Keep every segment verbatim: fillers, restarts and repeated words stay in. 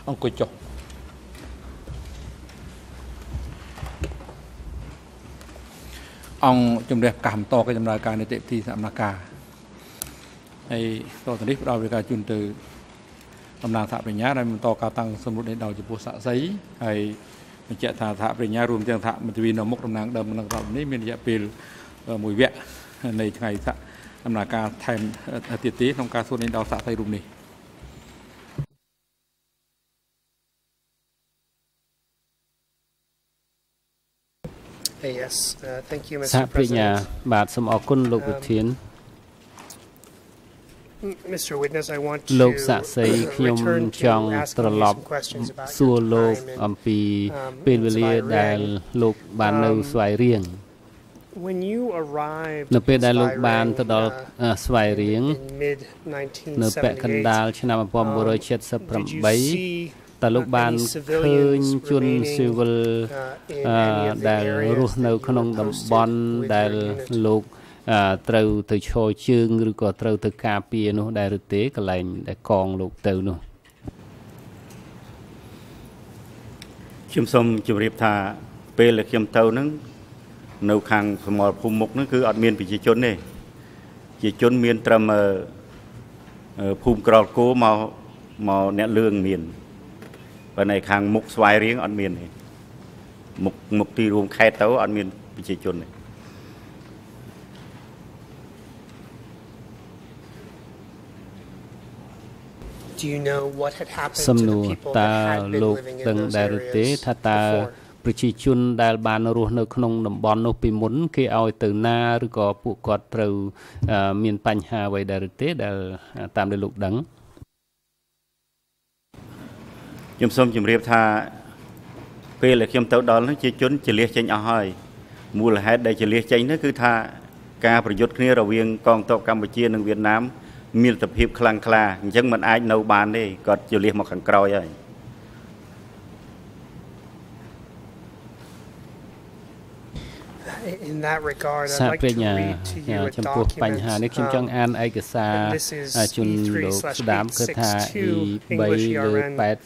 អង្គុយចុះអង្គជំនះកម្មតកិច្ចដំណើរការនីតិវិធីសមនការហើយតទៅនេះផ្ដល់វិការជូនទៅតំណាងសហប្រញ្ញាដែលបន្តការតាំងសម្រួលនេះដល់ចំពោះសាក់សីហើយបញ្ជាក់ថាសហប្រញ្ញារួមទាំងសហមន្ត្រីនៅមុខតំណាងដើមនឹងរដ្ឋនេះមានរយៈពេលមួយវគ្គនៃថ្ងៃសហដំណើរការថែមទៀតទីក្នុងការសួរនេះដល់សាក់សីរូបនេះ Yes, uh, thank you, Mister President. បាទសូមអរគុណលោកប្រធាន Mister Witness, I want to លោកសាក់សីខ្ញុំចង់ត្រឡប់សួរលោកអំពីពេលវេលាដែលលោកបាននៅស្វាយរៀង When you arrived នៅពេលដែលលោកបានទៅដល់ស្វាយរៀង mid នៅពាក់កណ្ដាលឆ្នាំnineteen seventy-eightតើលោកបានឃើញជនស៊ីវិលដែលរស់នៅក្នុងតំបន់ដែលលោកត្រូវទៅឈរជើងឬក៏ត្រូវទៅការពារនោះដែរឬទេកន្លែងដែលកងលោកទៅនោះខ្ញុំសូមជម្រាបថាពេលដែលខ្ញុំទៅហ្នឹងនៅខាងសមរភូមិមុខហ្នឹងគឺអត់មានប្រជាជនទេប្រជាជនមានត្រឹមភូមិក្រលគោមកមកអ្នកលឿងមានបើនៅខាងមុខស្វាយរៀងអត់មានទេមុខមុខទីរួមខេត្តទៅអត់មានប្រជាជនទេ Do you know what had happened សំ to ណួ the រ people តើ that had been លោក living in ដឹង those ដែរឬទេ areas ថាតើ before? ប្រជាជនដែលបានរស់នៅក្នុងតំបន់នោះពីមុនគេឲ្យទៅណាឬក៏ពួកគាត់ត្រូវមានបញ្ហាអ្វីដែរឬទេដែលតាមដែលលោកដឹងខ្ញុំសូមជម្រាបថាពេលដែលខ្ញុំទៅដល់នោះជាជនចលះចេញអស់ហើយមូលហេតុដែលចលះចេញនោះគឺថាការប្រយុទ្ធគ្នារវាងកងទ័ពកម្ពុជានិងវៀតណាមមានទភាពខ្លាំងក្លាអញ្ចឹងมันអាចនៅបានទេគាត់ចលះមកខាងក្រោយហើយ In that regard, សា I'd like ប្រ to ញ្ញា read to you a ចំពោះបញ្ហា document. នេះខ្ញុំចង់អានឯកសារជូនលោកស្ដាមគឺថា E 3 លើeight six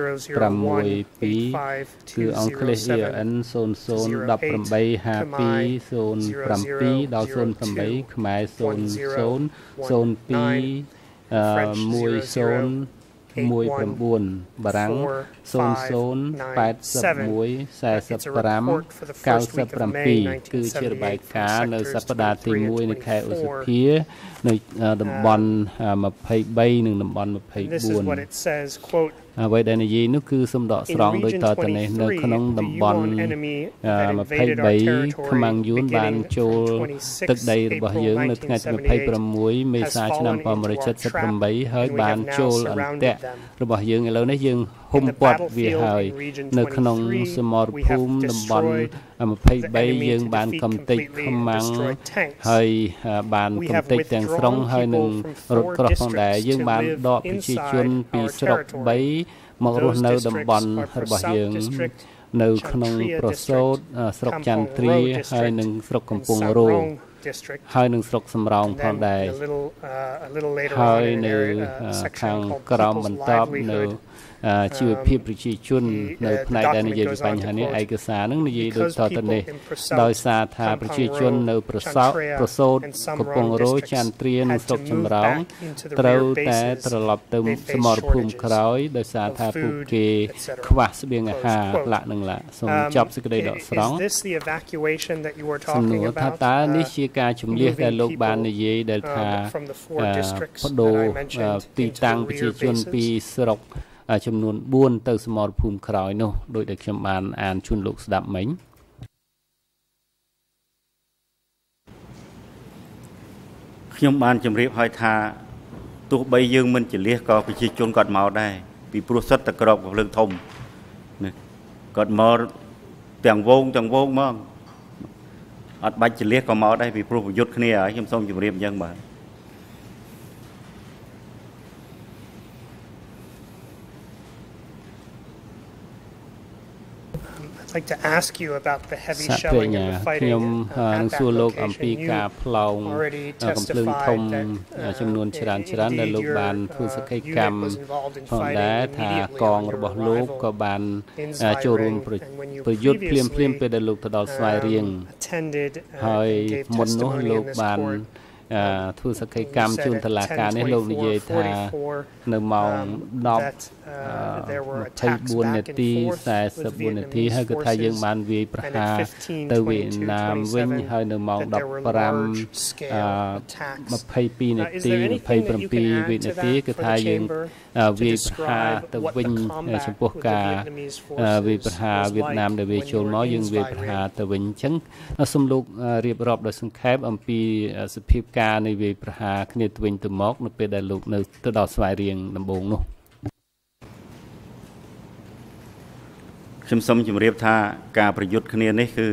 twoគឺអង់គ្លេស E N zero zero one eight five two zero sevenដល់zero eightខ្មែរzero zero zero two one zero một nine បារាំងzero zero eight one four five ninetyគឺជារបាយការណ៍នៅសប្តាហ៍ទីoneនៃខែឧសភានៅតំបន់twenty-threeនិងតំបន់twenty-fourអ្វីដែលនិយាយនោះគឺសំដកស្រង់ដោយតទៅនេះនៅក្នុងតំបន់twenty-threeខ្មាំងយួនបានចូលទឹកដីរបស់យើងនៅថ្ងៃទីtwenty-sixមេសាឆ្នាំnineteen seventy-eightហើយបានចូលអន្តៈរបស់យើងឥឡូវនេះយើងហុំព័ទ្ធវាហើយនៅក្នុងសមរភូមិតំបន់twenty-threeយើងបានកំទេចខ្មាំងហើយបានកំទេចទាំងស្រុងហើយនឹងរថក្រោះផងដែរយើងបានដកប្រជាជនពីស្រុក3មករស់នៅតំបន់របស់យើងនៅក្នុងប្រសូតស្រុកចន្ទ្រាហើយនឹងស្រុកកំពង់រោងហើយនឹងស្រុកសំរោងផងដែរហើយនៅខាងក្រោមបន្ទាប់នៅជីវភាពប្រជាជននៅផ្នែកដែលនិយាយពីបញ្ហានេះឯកសារនឹងនិយាយដូចតទៅនេះដោយសារថាប្រជាជននៅប្រសោតប្រសូតកំពង់រោចន្ទ្រានិងស្រុកចំរោងត្រូវតែត្រឡប់ទៅសមរភូមិក្រោយដោយសារថាពួកគេខ្វះស្បៀងអាហារឡាក់នឹងឡាក់សូមចប់សេចក្តីដកស្រង់សំណួរថាតើនេះជាការជំនះដែលលោកបាននិយាយដែលថាបដូរទីតាំងប្រជាជនពីស្រុកចំនួនfourទៅសមរភូមិក្រោយនោះដោយដែលខ្ញុំបានអានជូនលោកស្ដាប់មិញខ្ញុំបានជម្រាបឲ្យថាទោះបីយើងមិនចលះក៏ប្រជាជនគាត់មកដែរពីព្រោះសិតតែក្របកំភ្លើងធំណាគាត់មកទាំងវងទាំងវងមកអត់បាច់ចលះក៏មកដែរពីព្រោះប្រយុទ្ធគ្នាហើយខ្ញុំសូមជម្រាបអញ្ចឹងបាទ Thank I'd like to ask you about the heavy shelling and the fighting uh, at that location. You already testified that uh, indeed your uh, unit was involved in fighting immediately on your arrival in Zweiring, and when you previously um, attended uh, and gave testimony in this court, ធ្វើសកម្មកម្មជួនតុលាការនេះលោកនិយាយថានៅម៉ោង twenty-four នាទីforty-fourនាទីហើយគឺថាយើងបានវាយប្រហារទៅវៀតណាមវិញហើយនៅម៉ោង fifteen twenty-twoនាទីtwenty-sevenវិនាទីគឺថាយើងវាយប្រហារទៅវិញចំពោះការវាយប្រហារវៀតណាមដែលវាចូលមកយើងវាយប្រហារទៅវិញអញ្ចឹងសូមលោករៀបរាប់ដោយសង្ខេបអំពីសភាពការនៃវាយប្រហារគ្នាទៅវិញទៅមកនៅពេលដែលលោកនៅទៅដល់ស្វាយរៀងដំបូងនោះខ្ញុំសូមជម្រាបថាការប្រយុទ្ធគ្នានេះគឺ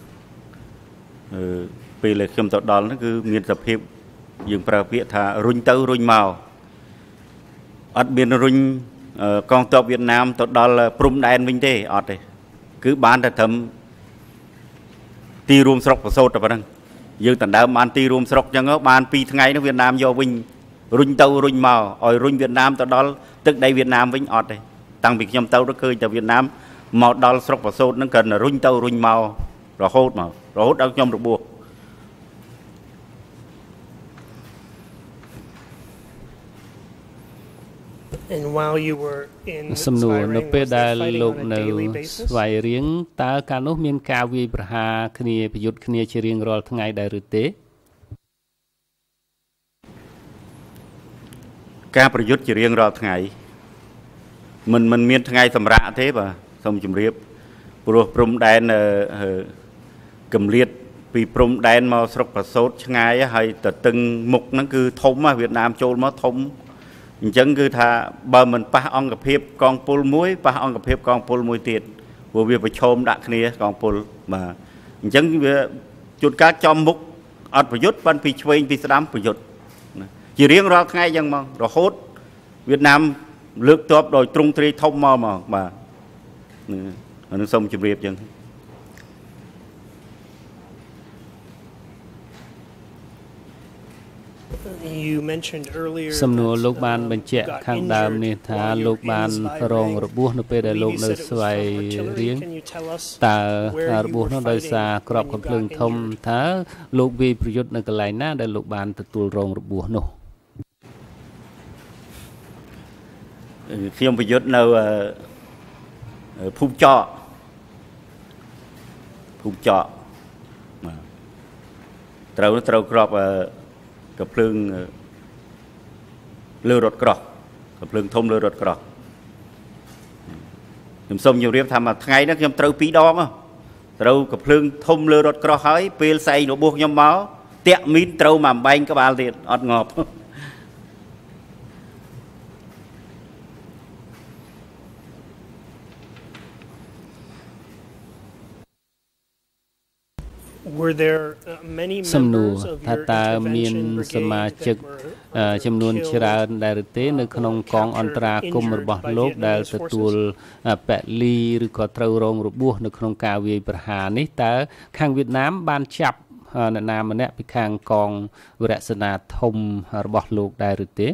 ពេលដែលខ្ញុំទៅដល់នោះគឺមានសភាពយើងប្រើពាក្យថារុញទៅរុញមកអត់មានរុញកងទ័ពវៀតណាមទៅដល់ព្រំដែនវិញទេអត់ទេគឺបានតែត្រឹមទីរួមស្រុកប្រសូតតែប៉ុណ្ណឹងយើងដណ្ដើមបានទីរួមស្រុកអញ្ចឹងបានពីរថ្ងៃនោះវៀតណាមយកវិញរុញទៅរុញមកឲ្យរុញវៀតណាមទៅដល់ទឹកដីវៀតណាមវិញអត់ទេតាំងពីខ្ញុំទៅទៅឃើញតែវៀតណាមមកដល់ស្រុកប្រសូតហ្នឹងក៏រុញទៅរុញមករហូតមករហូតដល់ខ្ញុំរបួស And while you were in សំណួរនៅពេលដែលលោកនៅស្វាយរៀងតើកាលនោះមានការវាយប្រហារគ្នាប្រយុទ្ធគ្នាជារៀងរាល់ថ្ងៃដែរឬទេការប្រយុទ្ធជារៀងរាល់ថ្ងៃមិនមិនមានថ្ងៃសម្រាប់ទេបាទសូមជម្រាបព្រោះព្រំដែនកម្រិតពីព្រំដែនមកស្រុកប្រសូតឆ្ងាយហើយទៅតឹងមុខហ្នឹងគឺធំវៀតណាមចូលមកធំអញ្ចឹងគឺថាបើមិនប៉ះអង្គភាពកងពលមួយប៉ះអង្គភាពកងពលមួយទៀតព្រោះវាប្រឈមដាក់គ្នាកងពលបាទអញ្ចឹងវាជួនកាលចំមុខអត់ប្រយុទ្ធប៉ុន្តែពីឆ្វេងពីស្ដាំប្រយុទ្ធជារៀងរាល់ថ្ងៃអញ្ចឹងមករហូតវៀតណាមលើកទ័ពដោយទ្រង់ទ្រាយធំមកមកបាទនឹងសូមជម្រាបអញ្ចឹង You mentioned earlier សំណួរលោកបានបញ្ជាក់ខាងដើមនេះថាលោកបានរងរបួសនៅពេលដែលលោកនៅស្វាយរៀងតើរបួសនោះដោយសារក្របកំភ្លើងធំតើលោកវាយប្រយុទ្ធនៅកន្លែងណាដែលលោកបានទទួលរងរបួសនោះខ្ញុំប្រយុទ្ធនៅភូមិចកភូមិចកត្រូវត្រូវក្របកំភ្លើងលើរថក្រោះកំភ្លើងធំលើរថក្រោះខ្ញុំសូមជម្រាបថាមួយថ្ងៃនេះខ្ញុំត្រូវពីរដងត្រូវកំភ្លើងធំលើរថក្រោះហើយពេលស្អែករបួសខ្ញុំមកតាក់មីនត្រូវមកបែងក្បាលទៀតអត់ងាប់ Were there many members of your intervention brigade that were ចំនួនច្រើនដែរទេនៅក្នុងកងអន្តរាគមន៍របស់លោកដែលទទួលពលីឬក៏ត្រូវរងរបួសនៅក្នុងការវាយប្រហារនេះតើខាងវៀតណាមបានចាប់អ្នកណាម្នាក់ពីខាងកងវរសេនាធំរបស់លោកដែរឬទេ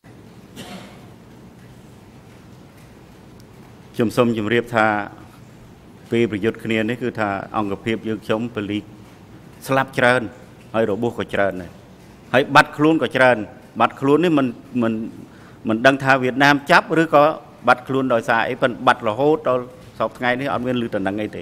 ខ្ញុំសូមជម្រាបថាពេលប្រយុទ្ធគ្នានេះគឺថាអង្គភាពយើងខ្ញុំពលីស្លាប់ច្រើនហើយរបួសក៏ច្រើនដែរហើយបាត់ខ្លួនក៏ច្រើនបាត់ខ្លួននេះមិនមិនមិនដឹងថាវៀតណាមចាប់ឬក៏បាត់ខ្លួនដោយសារអីប៉ុន្តែបាត់រហូតដល់សពថ្ងៃនេះអត់មានលឺតំណែងអីទេ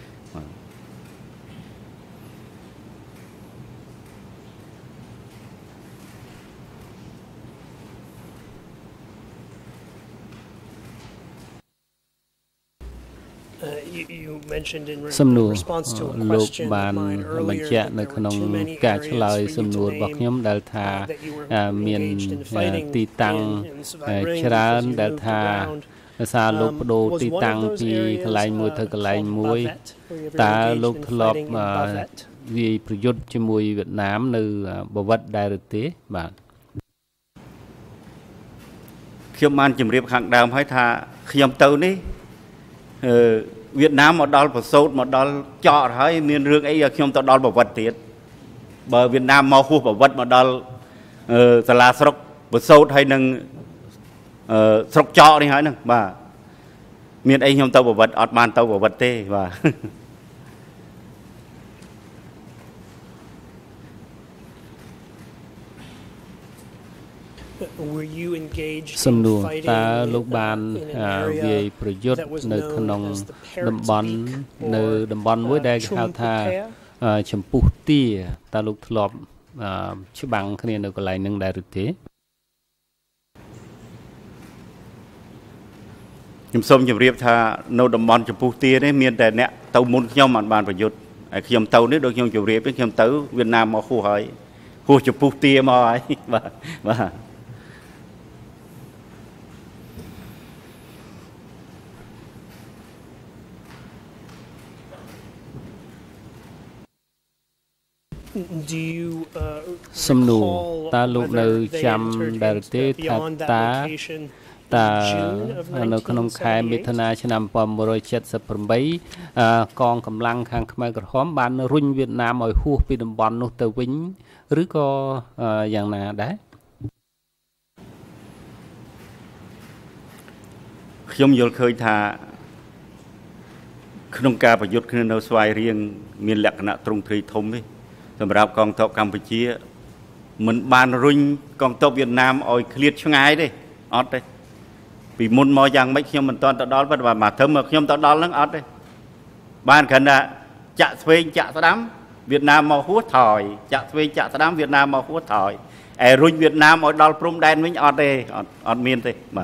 សំណួរលោកបានបញ្ជាក់នៅក្នុងការឆ្លើយសំណួររបស់ខ្ញុំដែលថាមានទីតាំងច្រើនដែលថាសារលោកបដូរទីតាំងពីកន្លែងមួយទៅកន្លែងមួយតើលោកធ្លាប់វាយប្រយុទ្ធជាមួយវៀតណាមនៅបវត្តដែរឬទេបាទខ្ញុំបានជម្រាបខាងដើមហើយថាខ្ញុំទៅនេះអឺ Việt Nam một đòn một sốt một đòn chọ thấy miền rương ấy không tao đòn một vật tiệt bờ Việt Nam mau khu một vật một đòn sả lá sọc một sốt hay nâng sọc chọ đi hả nè bà miền ấy không tao một vật ọt man tao một vật tê và Sầm nùa ta lúc ban vềประยุทธ์នៅក្នុងតំបន់នៅតំបន់មួយដែលគេហៅថាចំពុះទាតាលោកធ្លាប់ច្បាំងគ្នានៅកន្លែងនឹងដែរឬទេខ្ញុំសូមជម្រាបថានៅតំបន់ចំពុះទានេះមានតែអ្នកទៅមុនខ្ញុំអត់បានប្រយុទ្ធហើយខ្ញុំទៅនេះដូចខ្ញុំជម្រាបខ្ញុំទៅវៀតណាមមកហួសហើយហួសចំពុះទាមកហើយបាទបាទសំណួរតើលោកនៅចាំដែលទេថាតា តានៅក្នុងខែមិថុនាឆ្នាំmột nghìn chín trăm bảy mươi támកងកម្លាំងខាងខ្មែរក្រហមបានរុញវៀតណាមឲ្យហួសពីតំបន់នោះទៅវិញឬក៏យ៉ាងណាដែរខ្ញុំយល់ឃើញថាក្នុងការប្រយុទ្ធគ្នានៅស្វាយរៀងមានលក្ខណៈទ្រង់ទ្រាយធំទេសម្រាប់កងទ័ពកម្ពុជាមិនបានរុញកងទ័ពវៀតណាមឲ្យឃ្លាតឆ្ងាយទេអត់ទេពីមុនមកយ៉ាងម៉េចខ្ញុំមិនទាន់ទៅដល់ប៉ុន្តែមកធ្វើមកខ្ញុំទៅដល់ហ្នឹងអត់ទេបានគ្រាន់តែចាក់ស្វែងចាក់ស្ដាំវៀតណាមមកហួសថយចាក់ស្វែងចាក់ស្ដាំវៀតណាមមកហួសថយឯរុញវៀតណាមឲ្យដល់ព្រំដែនវិញអត់ទេអត់អត់មានទេបាទ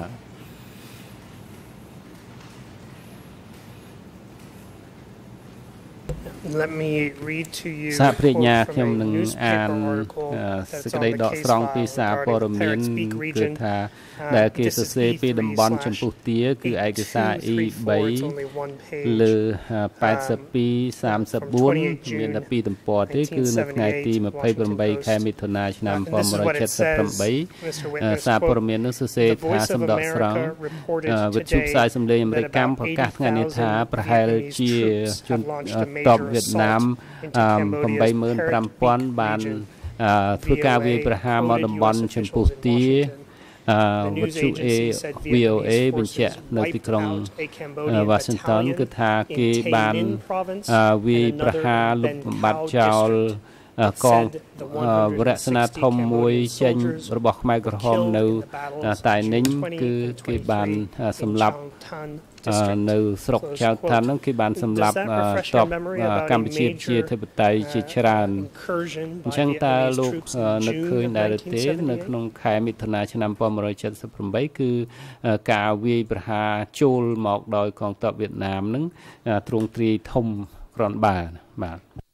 Let me read to you សារប្រាជ្ញាខ្ញុំនឹងអានសេចក្តីដកស្រង់ពីសារព័ត៌មានគឺថាដែលគេសរសេរពីតំបន់ចម្ពុះទាគឺឯកសារ E 3 លើแปดสิบពីสามสิบสี่មានតែពីរទំព័រទេគឺនៅថ្ងៃទីยี่สิบแปดខែមិថុនាឆ្នាំmột nghìn chín trăm bảy mươi támសារព័ត៌មាននោះសរសេរថាសម្ដកស្រង់វិទ្យុផ្សាយសម្លេងអាមេរិកកម្មប្រកាសថ្ងៃនេះថាប្រហែលជាជនតបវៀតណាមeight nghìn five hundredបានធ្វើការវាយប្រហារមកតំបន់ចម្ពុះទាវិទ្យុ V O A បញ្ជាក់នៅទីក្រុង Washington គឺថាគេបានវាយប្រហារលុបបំបត្តិចោលកងវរសេនាធំមួយចេញរបស់ខ្មែរក្រហមនៅតែនិញគឺគេបានសម្លាប់នៅស្រុកចៅឋានហ្នឹងគេបានសម្លាប់តបកម្ពុជាជាធិបតេយ្យជាច្រើនអញ្ចឹងតើលោកនឹកឃើញដែរទេនៅក្នុងខែមិថុនាឆ្នាំmột nghìn chín trăm bảy mươi támគឺការវាយប្រហារចូលមកដោយកងទ័ពវៀតណាមហ្នឹងទ្រង់ទ្រាយធំគ្រាន់បើបាទ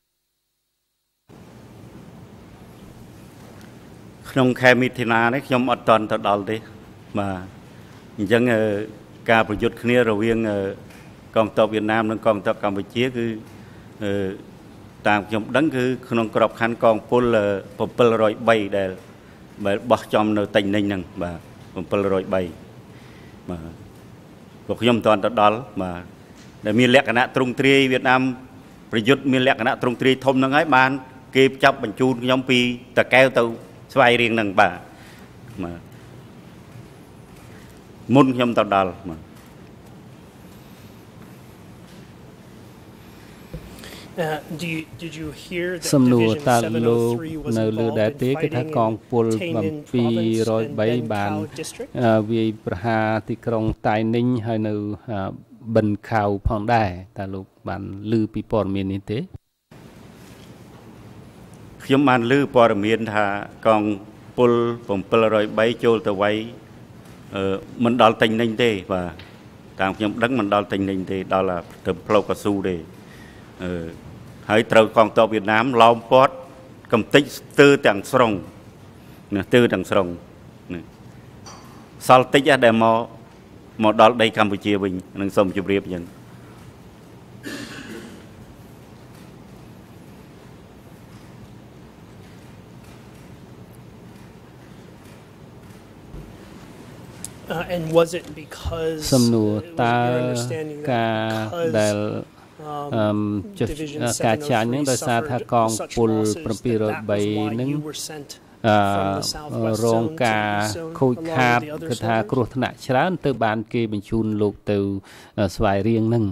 ក្នុងខែមិថុនានេះខ្ញុំអត់តន់ទៅដល់ទេបាទអញ្ចឹងការប្រយុទ្ធគ្នារវាងកងទ័ពវៀតណាមនិងកងទ័ពកម្ពុជាគឺតាមខ្ញុំដឹងគឺក្នុងក្របខ័ណ្ឌកងពលseven hundred threeដែលបោះចំនៅតែងនិញហ្នឹងបាទseven hundred threeបាទពួកខ្ញុំមិនតន់ទៅដល់បាទដែលមានលក្ខណៈទ្រង់ទ្រាយវៀតណាមប្រយុទ្ធមានលក្ខណៈទ្រង់ទ្រាយធំហ្នឹងហើយបានគេចាប់បញ្ជូនខ្ញុំពីតាកែវទៅ ស្វ័យរៀងនឹងបាទមុនខ្ញុំទៅដល់សំណួរតើលោកនៅលើដែរទេគឺថាកងពលseven hundred threeបានវាយប្រហារទីក្រុងតៃនិញហើយនៅបិណ្ឌខៅផងដែរតើលោកបានឮពីព័ត៌មាននេះទេខ្ញុំបានឮព័ត៌មានថាកងពលseven hundred threeចូលទៅវាយមិនដល់តែងនិញទេបាទតាមខ្ញុំដឹងមិនដល់តែងនិញទេដល់ទៅផ្លូវកស៊ូទេហើយត្រូវកងទ័ពវៀតណាមឡោមព័ទ្ធកំទេចស្ទើរទាំងស្រុងណាស្ទើរទាំងស្រុងសល់តិចដែលមកមកដល់ដីកម្ពុជាវិញនឹងសូមជម្រាបអញ្ចឹង Uh, Uh, and was it because សំណួរតើ your understanding ការ that ដែល um, អឺមចុះ Division ការចាញ់ seven ហ្នឹង oh ដោយ three សារថា suffered កង such ពល losses 703 that that was why ហ្នឹង you were sent អឺ from the southwest រង zone to ការ the east zone ខូច along ខាត with the other គឺថា soldiers? គ្រោះថ្នាក់ច្រើនទៅបានគេបញ្ជូនលោកទៅស្វាយរៀងហ្នឹង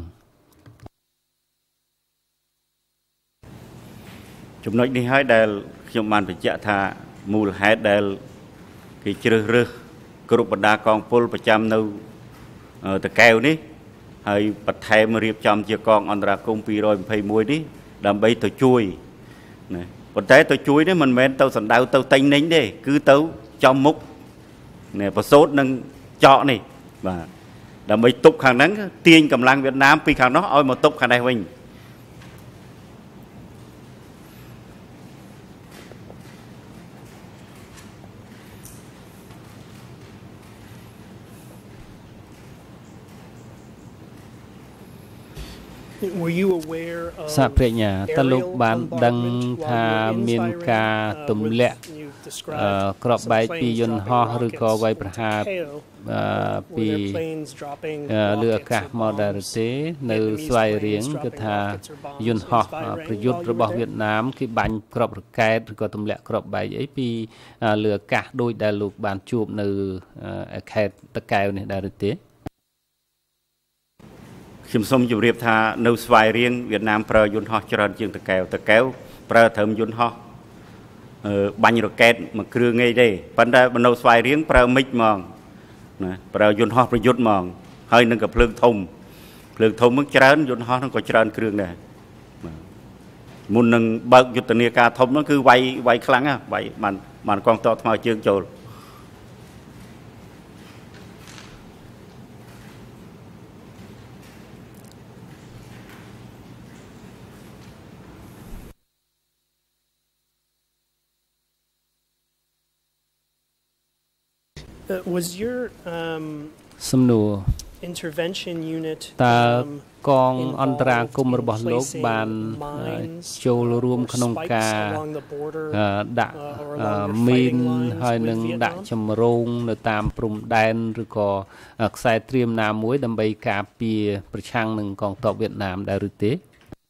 ចំណុចនេះហើយដែលខ្ញុំបានបញ្ជាក់ថាមូលហេតុដែលគេជ្រើសរើសគ្រប់បណ្ដាកងពលប្រចាំនៅតកែវនេះហើយបន្ថែមរៀបចំជាកងអន្តរាគមន៍ពីរយម្ភៃមួយនេះដើម្បីទៅជួយណាប៉ុន្តែទៅជួយនេះមិនមែនទៅសណ្ដៅទៅតេញណេញទេគឺទៅចំមុខណែប្រសូតនឹងចកនេះបាទដើម្បីទប់ខាងហ្នឹងទាញកម្លាំងវៀតណាមពីខាងនោះឲ្យមកទប់ខាងនេះវិញ Were you aware of សាប្រញ្ញាតើលោកបានដឹងថាមានការទម្លាក់ក្របបែកពីយន្តហោះឬក៏វាយប្រហារពីលើអាកាសមកដែរទេនៅស្វាយរៀងគឺថាយន្តហោះប្រយុទ្ធរបស់វៀតណាមគេបាញ់ក្របរ៉កែតឬក៏ទម្លាក់ក្របបែកអីពីលើអាកាសដោយដែលលោកបានជួបនៅខេត្តតកែវនេះដែរទេ ខ្ញុំសូមជម្រាបថានៅស្វាយរៀងវៀតណាមប្រើយន្តហោះច្រើនជាងតកែវតកែវប្រើត្រឹមយន្តហោះបាញ់រ៉កែតមួយគ្រឿងឯងទេប៉ុន្តែនៅស្វាយរៀងប្រើមិចហ្មងណាប្រើយន្តហោះប្រយុទ្ធហ្មងហើយនឹងក៏ភ្លើងធំភ្លើងធំហ្នឹងច្រើនយន្តហោះហ្នឹងក៏ច្រើនគ្រឿងដែរមុននឹងបើកយុទ្ធនាការធំហ្នឹងគឺវាយវាយខ្លាំងណាស់វាយបានបានកងទ័ពថ្មើរជើងចូល Was your um សំណួរ intervention unit តើកងអន្តរាគមន៍របស់លោកបានចូលរួមក្នុងការដាក់មីនហើយនឹងដាក់ចម្រងនៅតាមព្រំដែនឬក៏ខ្សែត្រៀមណាមួយដើម្បីការពារប្រឆាំងនឹងកងទ័ពវៀតណាមដែរឬទេ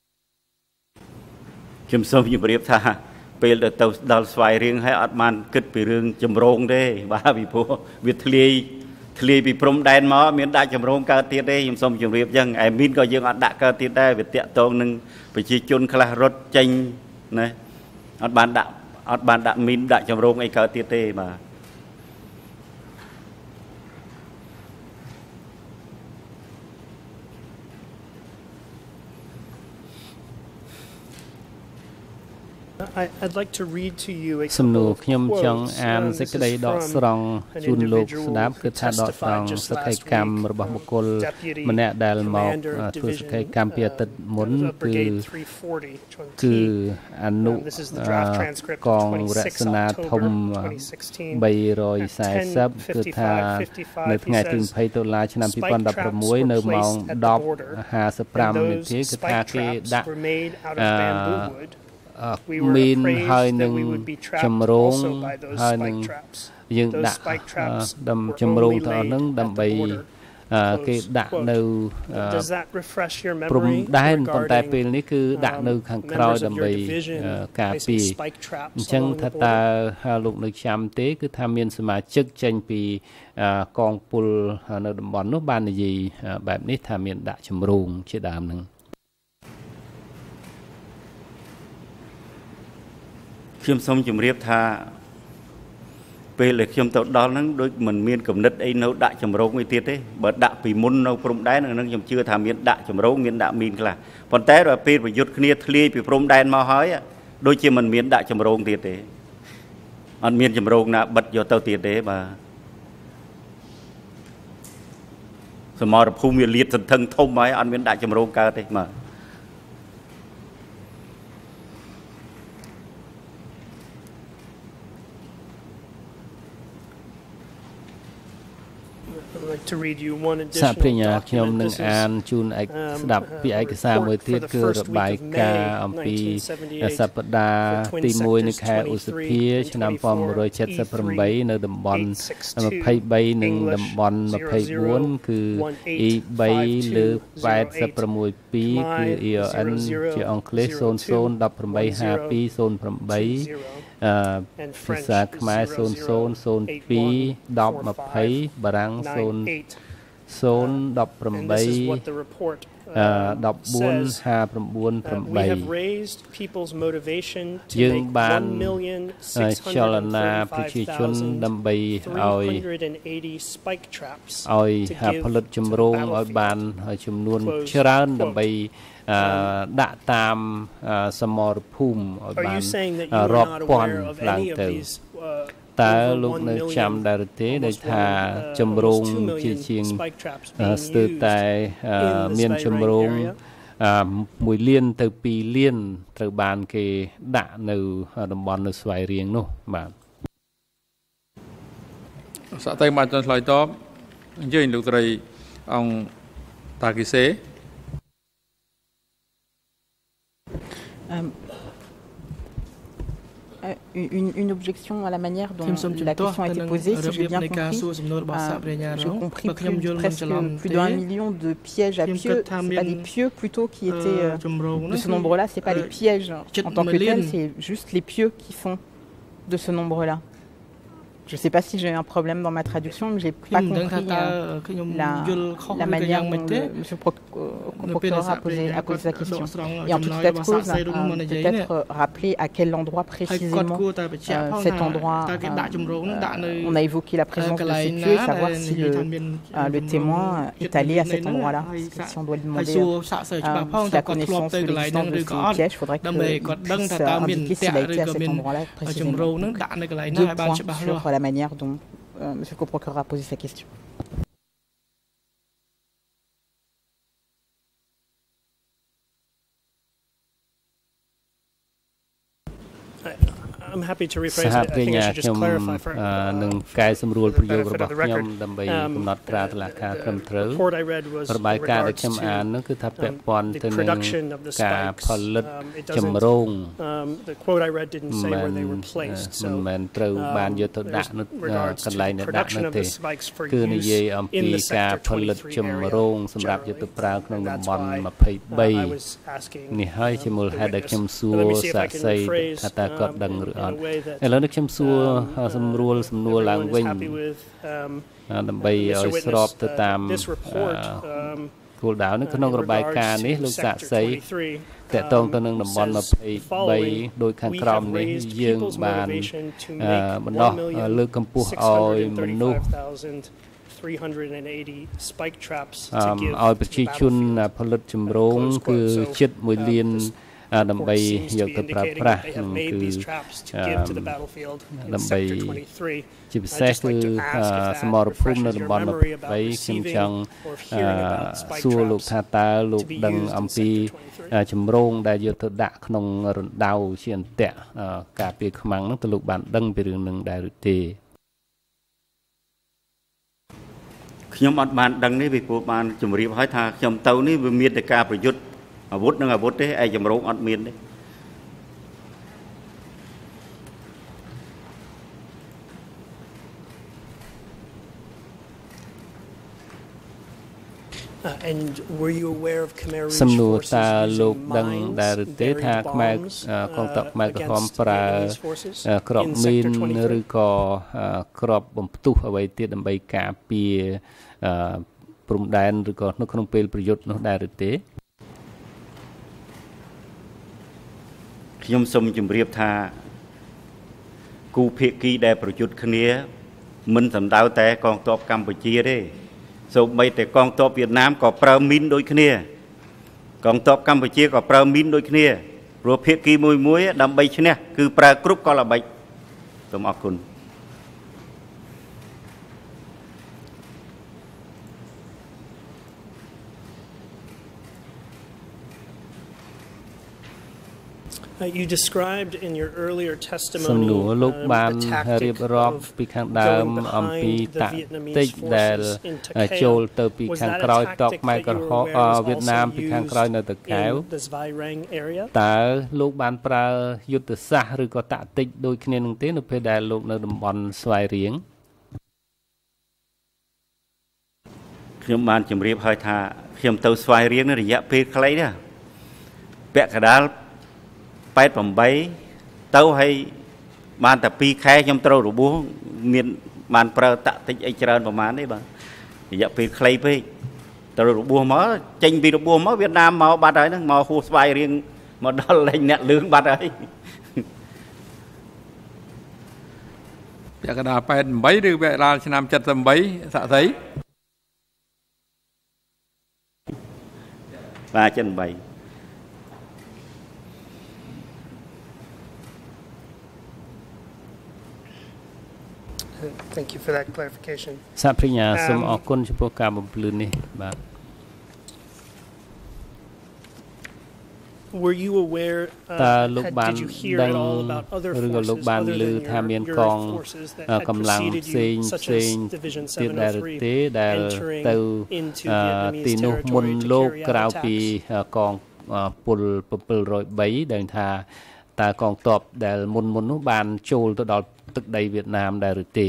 ខ្ញុំសូមជម្រាបថាពេលទៅដល់ស្វាយរៀងហើយអត់បានគិតពីរឿងចម្រងទេបាទពីព្រោះវាធ្លាយធ្លាយពីព្រំដែនមកមានដាក់ចម្រងកើតទៀតទេខ្ញុំសូមជម្រាបចឹងឯមីនក៏យើងអត់ដាក់កើតទៀតដែរវាតាក់ទងនឹងប្រជាជនខ្លះរត់ចេញណាអត់បានដាក់អត់បានដាក់មីនដាក់ចម្រងអីកើតទៀតទេបាទ I'd like to read to you a សំណួរខ្ញុំចង់អានសេចក្តីដកស្រង់ជូនលោកស្ដាប់គឺថាដកស្រង់សក្ខីកម្មរបស់បុគ្គលម្នាក់ដែលមកធ្វើសក្ខីកម្មពីអាទិត្យមុនគឺគឺអនុកងរក្សាធំ បីរយសែសិប គឺថានៅថ្ងៃទី ម្ភៃ តុលាឆ្នាំ ពីរពាន់ដប់ប្រាំមួយ នៅម៉ោង ដប់ហាសិបប្រាំ នាទី គឺថាគេដាក់មីនហើយនឹងចម្រងហើយនឹងយើងដាក់ដំចម្រងទៅហ្នឹងដើម្បីគេដាក់នៅព្រំដែនប៉ុន្តែពេលនេះគឺដាក់នៅខាងក្រោយដើម្បីការពារអញ្ចឹងថាតើលោកនៅចាំទេគឺថាមានសមាជិកចេញពីកងពលនៅតំបន់នោះបាននិយាយបែបនេះថាមានដាក់ចម្រងជាដើមហ្នឹង ខ្ញុំសូមជម្រាបថាពេលដែលខ្ញុំទៅដល់ហ្នឹងដូចមិនមានគំនិតអីនៅដាក់ចម្រងអីទៀតទេបើដាក់ពីមុននៅព្រំដែនហ្នឹងខ្ញុំជឿថាមានដាក់ចម្រងមានដាក់មីនខ្លះប៉ុន្តែដល់ពេលប្រយុទ្ធគ្នាធ្លាយពីព្រំដែនមកហើយដូចជាមិនមានដាក់ចម្រងទៀតទេអត់មានចម្រងណាបិទយកទៅទៀតទេបាទសមរភូមិវាលាតសន្ធឹងធំហើយអត់មានដាក់ចម្រងកើតទេបាទ Uh, to read you one សាប្រ additional ញ្ញាខ្ញុំ document. នឹង This អាន is ជូនឯក um, ស្ដាប់ពីឯកសារមួយទៀត report គឺ for រ the first បាយ week of ការណ៍ May អំពី nineteen seventy-eight សប្តាហ៍ for ទី twin មួយ នៃ sectors ខែឧសភា twenty-three ឆ្នាំ and twenty-four, 1973 នៅតំបន់ eight six ยี่สิบสอง និងតំបន់ ยี่สิบสี่ គឺ E 3 លើ แปดสิบหก ពី គឺ E O N ជាអង់គ្លេស ศูนย์ ศูนย์ หนึ่ง แปด ห้า สอง ศูนย์ ศูนย์ แปด អឺភាសាខ្មែរ ศูนย์ ศูนย์ ศูนย์ ពី 10 20 បារាំង ศูนย์ ศูนย์ And this is what the report um, says. Uh, we have raised people's motivation to make one million six hundred thirty-five thousand three hundred eighty spike traps to give to the battlefield. Close quote. ដាក់តាមសមរភូមិឲ្យបានរាប់ពាន់ឡើងទៅតើលោកនៅចាំដែរទេដែលថាចម្រងជាជាងស្ទើរតែមានចម្រងមួយលានទៅពីរលានត្រូវបានគេដាក់នៅតំបន់នៅស្វាយរៀងនោះបាទសាក់តែបានចង់ឆ្លើយតបអញ្ជើញលោកស្រីអង្គតាគីសេ Une, une objection à la manière dont la question a été posée, si j'ai bien compris, euh, j'ai compris plus, presque plus d'un million de pièges à pieux, c'est pas des pieux plutôt qui étaient euh, de ce nombre-là, c'est pas les pièges en tant que tels, c'est juste les pieux qui sont de ce nombre-là. Je ne sais pas si j'ai un problème dans ma traduction, mais je n'ai pas compris euh, la, la manière dont le, M. le procureur a posé, a posé sa question. Et en tout état de cause, euh, peut-être rappeler à quel endroit précisément euh, cet endroit, euh, on a évoqué la présence de ces pieux, savoir si le, euh, le témoin est allé à cet endroit-là. Parce que si on doit lui demander euh, la connaissance de l'existence de ces pièges, il faudrait qu'il puisse indiquer s'il a été à cet endroit-là précisément. Donc, deux points sur la manière dont euh, M. le coprocureur a posé sa question. I'm happy to rephrase it. I think I should just clarify for uh, នឹងកែសម្រួលប្រយោគរបស់ខ្ញុំដើម្បីកំណត់ត្រាតុលាការត្រឹមត្រូវ report I read was របាយការណ៍ដែលខ្ញុំអាននោះគឺថាពាក់ព័ន្ធទៅនឹងការផលិតចម្រង the quote I read didn't say where they were placed so មិនមែនត្រូវបានយកទៅដាក់នៅកន្លែងដែលដាក់នោះទេគឺនិយាយអំពីការផលិតចម្រងសម្រាប់យកទៅប្រើក្នុងតំបន់ยี่สิบสามនេះហើយជាមូលហេតុដែលខ្ញុំសួរសាកសីថាតើគាត់ដឹងឬអត់ឥឡូវនេះខ្ញុំសួរសម្រួលសំណួរឡើងវិញដើម្បីឲ្យស្របទៅតាមគោលដៅនៅក្នុងរបាយការណ៍នេះលោកសាកសីតកតងទៅនឹងតំបន់ยี่สิบสามដោយខាងក្រោមនេះយើងបានបណ្ដោះលើកកម្ពស់ឲ្យមនុស្សឲ្យប្រជាជនផលិតចម្រងគឺជិតមួយលានដើម្បីយកទៅប្រើប្រាស់គឺដើម្បីជាពិសេសគឺសមរភូមិនៅតំបន់ยี่สิบสามខ្ញុំចង់សួរលោកថាតើលោកដឹងអំពីចម្រងដែលយកទៅដាក់ក្នុងរណ្ដៅជាអន្តៈការពារខ្មាំងហ្នឹងតើលោកបានដឹងពីរឿងហ្នឹងដែរឬទេខ្ញុំអត់បានដឹងនេះពីព្រោះបានជម្រាបឲ្យថាខ្ញុំទៅនេះវាមានតែការប្រយុទ្ធអាវុធនិងអាវុធទេឯចម្រងអត់មានទេ And were you aware of Khmer សំណួរតើលោកដឹងដែរឬទេថាខ្មែរកងទ័ពខ្មែរក្រហមប្រើក្របមីនឬក៏ក្របបំផ្ទុះអ្វីទៀតដើម្បីការពារព្រំដែនឬក៏នៅក្នុងពេលប្រយុទ្ធនោះដែរឬទេខ្ញុំសូមជម្រាបថាគូភាគីដែលប្រយុទ្ធគ្នាមិនសំដៅតែកងទ័ពកម្ពុជាទេសូម្បីតែកងទ័ពវៀតណាមក៏ប្រើមីនដូចគ្នាកងទ័ពកម្ពុជាក៏ប្រើមីនដូចគ្នាព្រោះភាគីមួយមួយដើម្បីឈ្នះគឺប្រើគ្រប់កលល្បិចសូមអរគុណ Um, You described in your earlier សំ testimony ណួរលោក um, បាន the រៀប tactic រាប់ of ពីខាងដើម going អំពី behind the តាក់ Vietnamese ទិចដែល forces in ចូល Takeo. ទៅពី Was ខាង that ក្រោយ a តក tactic ខ្មែរ that ក្រ you ហ were ម aware was វៀតណាម also ពីខាងក្រោយនៅតកែវ used in the Svai Rang area? តើលោកបានប្រើយុទ្ធសាស្ត្រឬក៏តាក់ទិចដូចគ្នានឹងទេនៅពេលដែលលោកនៅតំបន់ស្វាយរៀងខ្ញុំបានជម្រាបឲ្យថាខ្ញុំទៅស្វាយរៀងនៅរយៈពេលខ្លីដែរពាក់កណ្ដាល ប៉ែត 8 ទៅឲ្យបានតែ ពីរ ខែខ្ញុំត្រូវរបួសមានបានប្រើតាក់ទិចអីច្រើនប្រហែលទេបាទរយៈពេលខ្លីពេកត្រូវរបួសមកចេញពីរបួសមកវៀតណាមមកបាត់ហើយហ្នឹងមកហួសស្វាយរៀងមកដល់លេងអ្នកលឿងបាត់ហើយពាក់កណ្ដាល ប៉ែត 8 ឬពាក់កណ្ដាលឆ្នាំ 78 សាក់សីបាទ 78 Thank you for that clarification. សាព្រិញ្ញាសូមអរគុណចំពោះការបំភ្លឺនេះបាទ Were you aware uh, តើលោក had, បាន did you hear ដឹង at all about other ឬក៏លោក forces បាន other ឮ than ថា your, មាន your កង forces that had កម្លាំង preceded ផ្សេង you, ផ្ such សេង as Division ទៀតដែរ seven oh three ទេដែល entering ទៅ into អឺ Vietnamese ទីនោះមុន territory to លោក carry ក្រៅ out ពី attacks? កងពល 703 ដែលថាតើកងទ័ពដែលមុនមុននោះបានចូលទៅដល់ទឹកដីវៀតណាមដែរឬទេ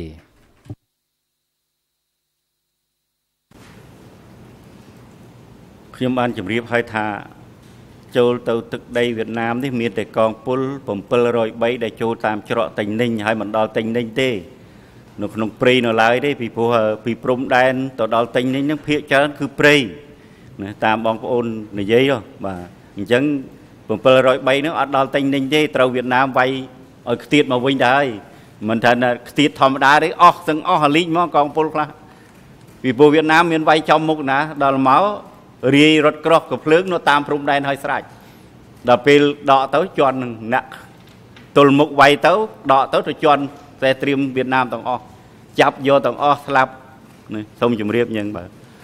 ខ្ញុំបានជម្រាបឲ្យថាចូលទៅទឹកដីវៀតណាមនេះមានតែកងពល 703 ដែលចូលតាមច្រកតេញនិញហើយមិនដល់តេញនិញទេនៅក្នុងព្រៃនៅឡើយទេពីព្រោះពីព្រំដែនទៅដល់តេញនិញហ្នឹងភាគច្រើនគឺព្រៃណាតាមបងប្អូននិយាយបាទអញ្ចឹង 703 ហ្នឹងអត់ដល់តេញនិញទេត្រូវវៀតណាមវាយឲ្យខ្ទៀតមកវិញដែរមិនថាខ្ទៀតធម្មតាទេអស់ទាំងអស់អាលីងមកកងពលខ្លះពីព្រោះវៀតណាមមានវាយចំមុខណាដល់មក រាយរត់ក្រោះកភ្លើងនៅតាមព្រំដែនហើយស្រេចដល់ពេលដកទៅជន់នឹងអ្នកទល់មុខវាយទៅដកទៅទៅជន់តែត្រៀមវៀតណាមទាំងអស់ចាប់យកទាំងអស់ស្លាប់នេះសូមជម្រាបអញ្ចឹងបាទ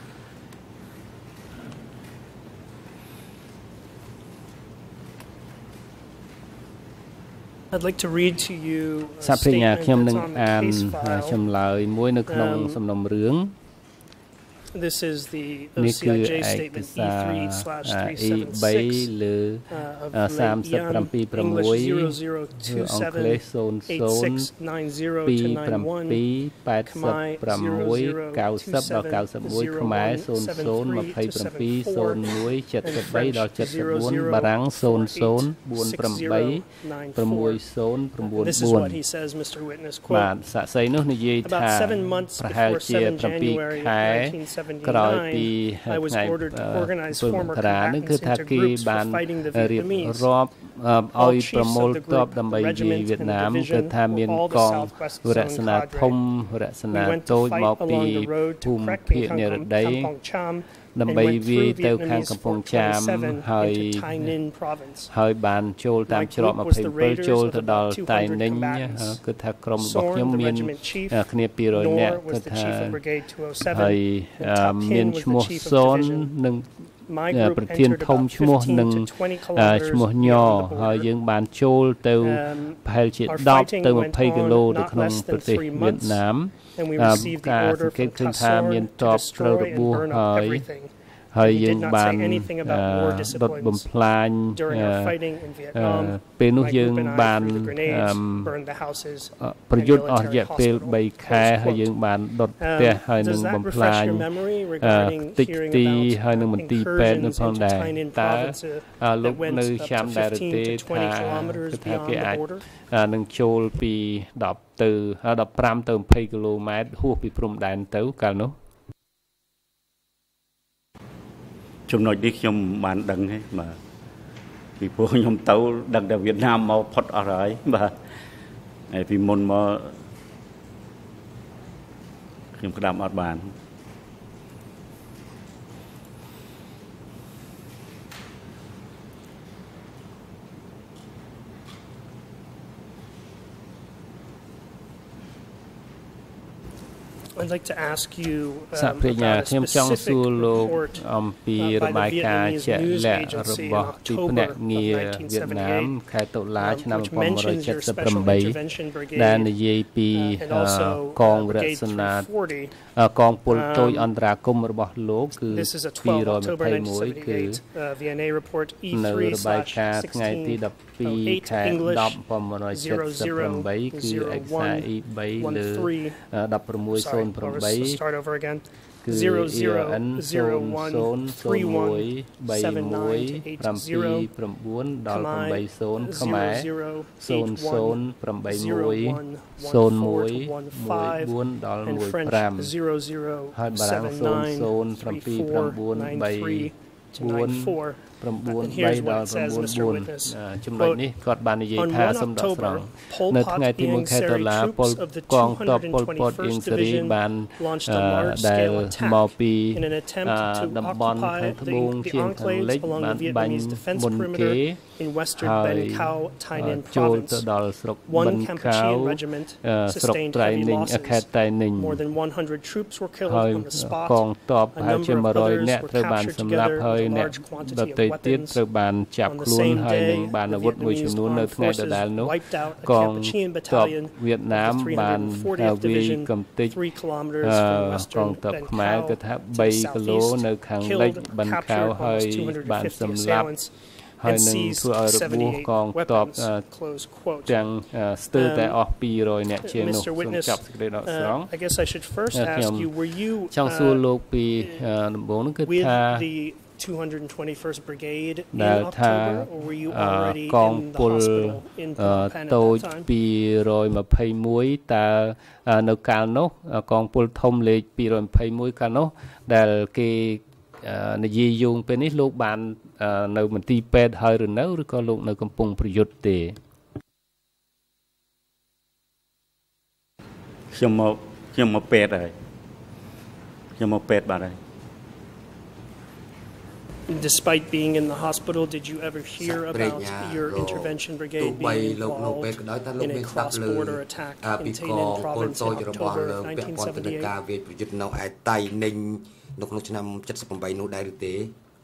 I'd like to read to you a សាព្រិញ្ញា statement ខ្ញុំនឹង that's on the អាន case file. ចម្លើយមួយនៅក្នុងសំណុំរឿង This is the នេះ O C គឺ I J ឯក statement សារ E three slash អ៊ី three seven 3 six លើ uh, of late 37 Yan, English zero zero two អង់ seven គ្លេស eight six nine zero to nine one, 007 86 90 ដល់91 ខ្មែរ 0 0 27 01 73ដល់74 បារាំង 0 0 48 60 This is what he 94 says, Mister Witness, បាទ quote, សាក្សីនោះនិយាយថា about seven months ប្រហែល before ជា seven 7 January ខែ nineteen ក្រោយពី seventy-nine, I was ថ្ងៃ ordered to organize ពល former ករានឹងគឺ combatants ថា into គេ groups បាន for fighting the រៀប Vietnamese. រាប់អឺឲ្យ All ប្រ chiefs មូល of the ទ័ព group, ដើម្បី the និយាយ regiment វៀត and ណាម division គឺថាមាន were all ក the ង Southwest វរៈ Zone សេនាធំ cadre. វរៈសេ We នា went តូ to ច fight មកពី along the road ភូ to មិ Krek ភាគ and និរ Kampong តី Kampong Cham ដ and ដើម្បី went វាយ through ទៅខាង Vietnamese កំពង់ Fort ចាម twenty-seven ហើយ into Tai Ninh province. ហើយបានចូលតាមច្រក My group was the 27 raiders ចូល of ទៅ about ដល់ two តៃ hundred និញ combatants. គឺថាក្រុមរបស់ខ្ញុំ Sorn, the មាន regiment chief, គ្នា 200 នាក់ Nor គឺ was the ថា chief of Brigade two oh ហើយ seven, and Top មាន Hin ឈ្មោះ was the chief of សូន division. និង My group ប្រធាន entered ធំ about ឈ្មោះ fifteen នឹង to twenty ឈ្មោះ kilometers ញ beyond the ហើយ border. យើងបានចូលទៅ Um, ប្រហែលជា our 10 fighting ទៅ went 20 គីឡូ on នៅ not ក្នុង less ប្រ than ទេស three វៀត months, ណាម and we អឺ received the ការស order ង្កេត from ឃើញថាមាន Tassorn ត to បត្រូវ destroy របួ and ស burn ហើ up យ everything. ហើយ We យើង did not បាន say anything about war ដុតបំ disciplines. ផ្លាញ During អឺ our fighting in អឺ Vietnam, ពេលនោះ my យើង group and I បាន threw the អឺ grenades, burned the houses, ប្រ and យុទ្ធអស់រ military យៈពេល hospital. 3 ខែ Close ហើយយើង quote. បានដុតផ្ទះ Um, ហើយនឹង does that បំផ្ refresh លាញ your memory អឺ regarding តិច hearing ទី about ហើយនឹងមន្ទីរពេទ្យនៅ incursions ផង into ដែរ Tai Ninh តើ province uh, អឺលោ that ក went នៅ up ចាំ to ដែរឬ fifteen ទេ to ថា twenty kilometers គឺថា beyond គេ the អាច border? នឹងចូលពី10ទៅ15ទៅ20គីឡូម៉ែត្រហួសពីព្រំដែនទៅកាលនោះចំណុចនេះខ្ញុំបានដឹងទេបាទពីព្រោះខ្ញុំទៅដឹងតែវៀតណាមមកផុតអស់ហើយបាទហើយពីមុនមកខ្ញុំក្តាប់អត់បានអ I'd like to ask you um, សាប្រញ្ញា about a ខ្ញុំចង់សួ specific រលោក report អំពី uh, រ by បាយ the ការណ៍ Vietnamese ជាក់ news លាក់ agency រ in បោះទីភ្នាក់ October ងារ of វៀតណាម nineteen ខែតុលា seventy-eight, ឆ្នាំ um, which mentions your special 1978 intervention ដែល brigade និយាយពី uh, and also កង uh, រ brigade សនាត three forty. កងពលតូច Um, អន្តរាគមន៍របស់លោកគឺ This is a twelve October 221 គឺ nineteen seventy-eight uh, V N A report នៅ E របាយ three ការណ៍ slash ថ្ងៃទី sixteen 12 ខែ English 10 1978 គឺអេកសា E 3 លើ Sorry, I'll 1608 start over again. គឺ zero E zero N zero one three one seven nine eight zero 719ដល់ 80 ខ្មែរ zero 0081 0114ដល់ and French 15 zero zero ហើយបារាំង seven nine three four nine three to nine four. And here's what it says, Mister Witness. ចំណុចនេះគាត់បាននិយាយ On ថា one សម្ដកស្រង់ October, Pol នៅ Pot ថ្ងៃទី Ieng 1 ខែតុលា Seri ពល troops of the កងទ័ពពលពតអៀងសេរី បាន launched a ដែល large-scale attack មកពី in an attempt to តំបន់ occupy ខាងត្បូង the, ឈៀ the ងខាងលិច enclaves along បា the នបាញ់ Vietnamese defense មុនគេ perimeter in western ហើយ Ben Cao, Tai Ninh ចូលទៅ province. ដល់ស្រុក One បិនខាវ Kampuchean regiment ស្រុក sustained ត្រៃ heavy ninh ខេត្ត losses. ត្រៃninh More than one hundred troops were killed ហើយ on the spot. កងទ័ព A ប្រហែលជា number of 100 others នាក់ were ត្រូវបាន captured សម្លាប់ together ហើយ with a អ្នក large ដ quantity ទៃ of ទៀត weapons. ត្រូវបានចាប់ On the ខ្លួន same ហើយនឹង day, បាន the អាវុធមួយចំ Vietnamese នួននៅ armed ថ្ងៃដ forces ដែលនោះ wiped out a កង Kampuchean ទ័ព battalion វៀតណាម of the បាន three hundred fortieth វាយ Division កំទេច three kilometers អឺ from កង western ទ័ព Ben ខ្មែរ Cao គឺថា to 3 the គីឡូ southeast, នៅខាងលិច killed, បិនខាវ captured ហើយ almost two hundred បាន fifty សម្លាប់ assailants ហើយ and នឹង seized ធ្វើឲ្យរបួស seventy-eight កងទ័ព weapons. Close quote. ទាំងស្ទើរតែអស់200នាក់ជាងនោះ Mister សូម Witness, ចាប់សេចក្តីដកស្រង់ uh, I guess I should first ខ្ញុំ ask you, were you ចង់សួរ uh, លោកពីដំបូងនោះគឺ with ថា the two hundred twenty-first Brigade in ដែលថា October, or were you អឺ already កង in the ពល hospital in អឺ Phnom Penh at តូច that time? 221 តើអឺនៅកាលនោះកងពលធំលេខ221កាលនោះដែលគេអឺនិយាយយោងពេលនេះលោកបានអឺនៅមន្ទីរពេទ្យហើយឬនៅឬក៏លោកនៅកំពង់ប្រយុទ្ធទេខ្ញុំមកខ្ញុំមកពេទ្យហើយខ្ញុំមកពេទ្យបាត់ហើយ Despite being in the hospital, did you ever hear about your intervention brigade being involved in a cross-border attack in Tai Ninh province in October nineteen seventy-eight? នៅក្នុងឆ្នាំ78នោះដែរឬទេ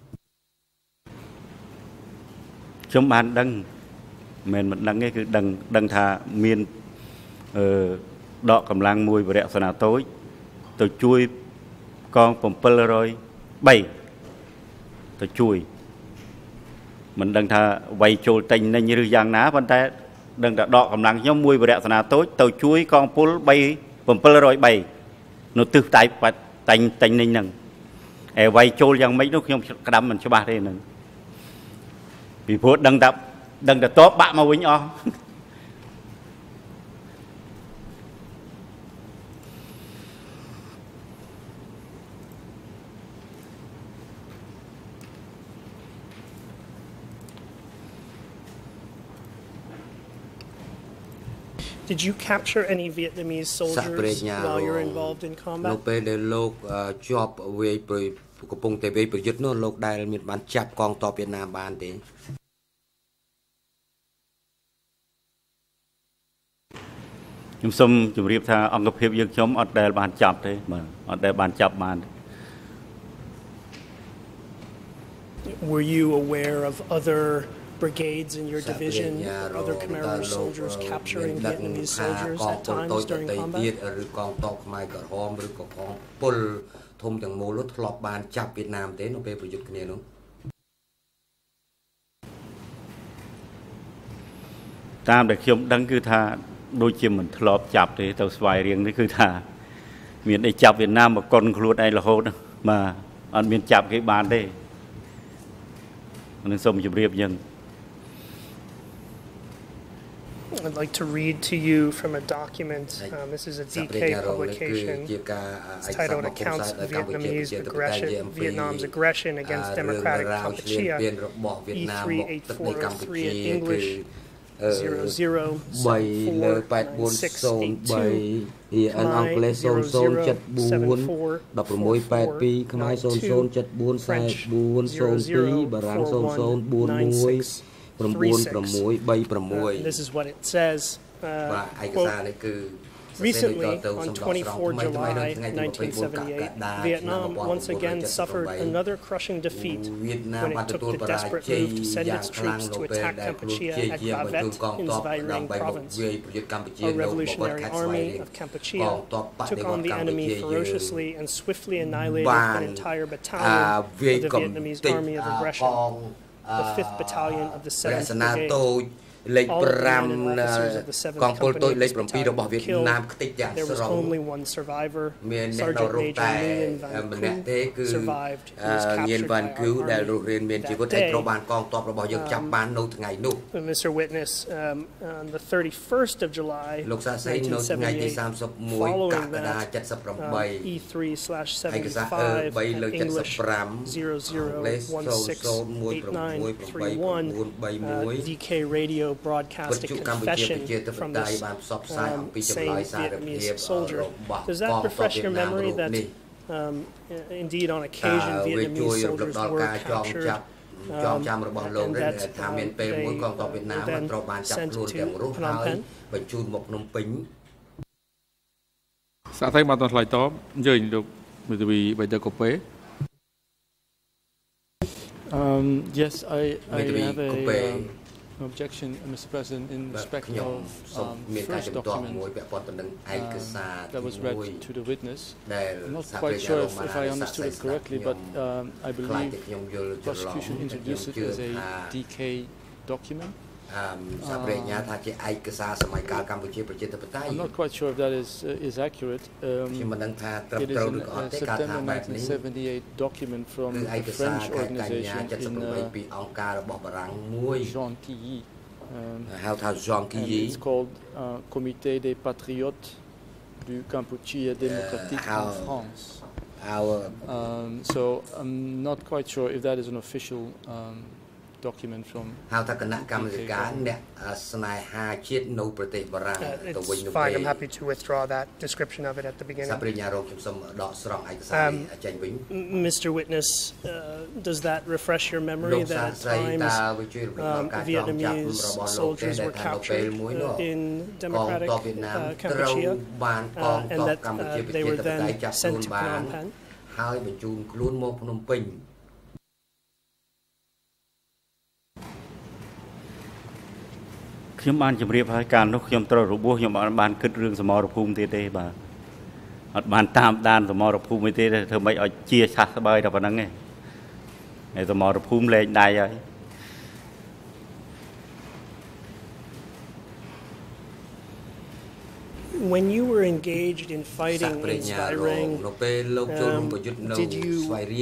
ខ្ញុំបានដឹងមិនមិនដឹងទេគឺដឹងដឹងថាមានអឺដកកម្លាំងមួយវរៈសេនាតូចទៅជួយកងseven hundred threeទៅជួយមិនដឹងថាវាយចូលតែញញឬយ៉ាងណាប៉ុន្តែដឹងថាដកកម្លាំងខ្ញុំមួយវរៈសេនាតូចទៅជួយកងពលseven hundred threeនៅទិសតែតែញតែញញហ្នឹងឯវាយចូលយ៉ាងម៉េចនោះខ្ញុំក្តាំមិនច្បាស់ទេហ្នឹងពីព្រោះដឹងតែដឹងតែតបបាក់មកវិញអស់ Did you capture any Vietnamese soldiers while you were involved in combat? នៅពេលដែលលោកជាប់វាយកំពុងតែវាយប្រយុទ្ធនោះលោកដែលមានបានចាប់កងទ័ពវៀតណាមបានទេខ្ញុំសូមជម្រាបថាអង្គភាពយើងខ្ញុំអត់ដែលបានចាប់ទេបាទអត់ដែលបានចាប់បាន Were you aware of other brigades in your division or other Khmer soldiers capturing Vietnamese soldiers at times during combat? ឬកងទ័ពខ្មែរក្រហមឬក៏កងពលធំទាំងមូលនោះធ្លាប់បានចាប់វៀតណាមទេនៅពេលប្រយុទ្ធគ្នានោះតាមដែលខ្ញុំដឹងគឺថាដូចជាមិនធ្លាប់ចាប់ទេទៅស្វ័យរៀងនេះគឺថាមានអីចាប់វៀតណាមមកកុនខ្លួនឯងរហូតបាទអត់មានចាប់គេបានទេនឹងសូមជម្រាបយ៉ាង I'd like to read to you from a document. Um, this is a D K publication. It's titled Accounts of Vietnamese aggression, Vietnam's aggression against Democratic Kampuchea, E three eight four oh three in English, zero zero seven four six eight two, Khmer zero zero seven four four four nine two, French zero zero four one nine six. Three six. Uh, this is what it says. Uh, quote, Recently, on the twenty-fourth of July nineteen seventy-eight, Vietnam once again suffered another crushing defeat when it took the desperate move to send its troops to attack Kampuchea at Ba Vet in Svay Rieng province. Our Revolutionary Army of Kampuchea took on the enemy ferociously and swiftly annihilated an entire battalion of the Vietnamese Army of Aggression, the fifth Battalion of the seventh Brigade. លេខ 5 កងពលតូចលេខ 7 របស់វៀតណាមខ្ទេចយ៉ាងស្រងមានអ្នកនៅរស់តែម្នាក់ទេគឺញៀនវ៉ាន់គូដែលរស់រៀនមានជីវិតហើយត្រូវបានកងទ័ពរបស់យើងចាប់បាននៅថ្ងៃនោះ Mister Witness um, on the thirty-first of July លោកសាស្ត្រីនៅថ្ងៃទី 31 កក្កដា 78 E three slash seventy-five English zero zero one six eight nine three one D K radio broadcast a confession from this um, same Vietnamese soldier. Does that refresh your memory that um, indeed on occasion Vietnamese soldiers were captured um, and that uh, they were then sent to Phnom Penh? បញ្ជូនមកភ្នំពេញសាក់តែមកតឆ្លើយតបអញ្ជើញលោកមេធាវីបៃតើកូពេ Um yes I I have a um, objection, Mister President, in respect of um, first document uh, that was read to the witness. I'm not quite sure if, if I understood it correctly, but um, I believe prosecution introduced it as a D K document. Um, I'm not quite sure if that is uh, is accurate. Um, it is a uh, September nineteen seventy-eight document from the French organization in uh, Jean Quilly. Um, and it's called uh, Comité des Patriotes du Kampuchea Démocratique en France. Um, so I'm not quite sure if that is an official um, document from uh, it's fine. I'm happy to withdraw that description of it at the beginning. Um, Mister Witness, uh, does that refresh your memory that at times um, Vietnamese soldiers were captured uh, in democratic uh, Kampuchea uh, and that uh, they were then sent to Phnom Penh? I ខ្ញុំបានជម្រាបហើយការនោះខ្ញុំត្រូវរបួសខ្ញុំបានគិតរឿងសមរភូមិទៀតទេបាទអត់បានតាមដានសមរភូមិទេធ្វើម៉េចឲ្យជាឆាស់ស្បើយតែប៉ុណ្្នឹងឯងហើយសមរភូមិលែងដៃហើយ When you were engaged in fighting in Svay Rieng, um, did you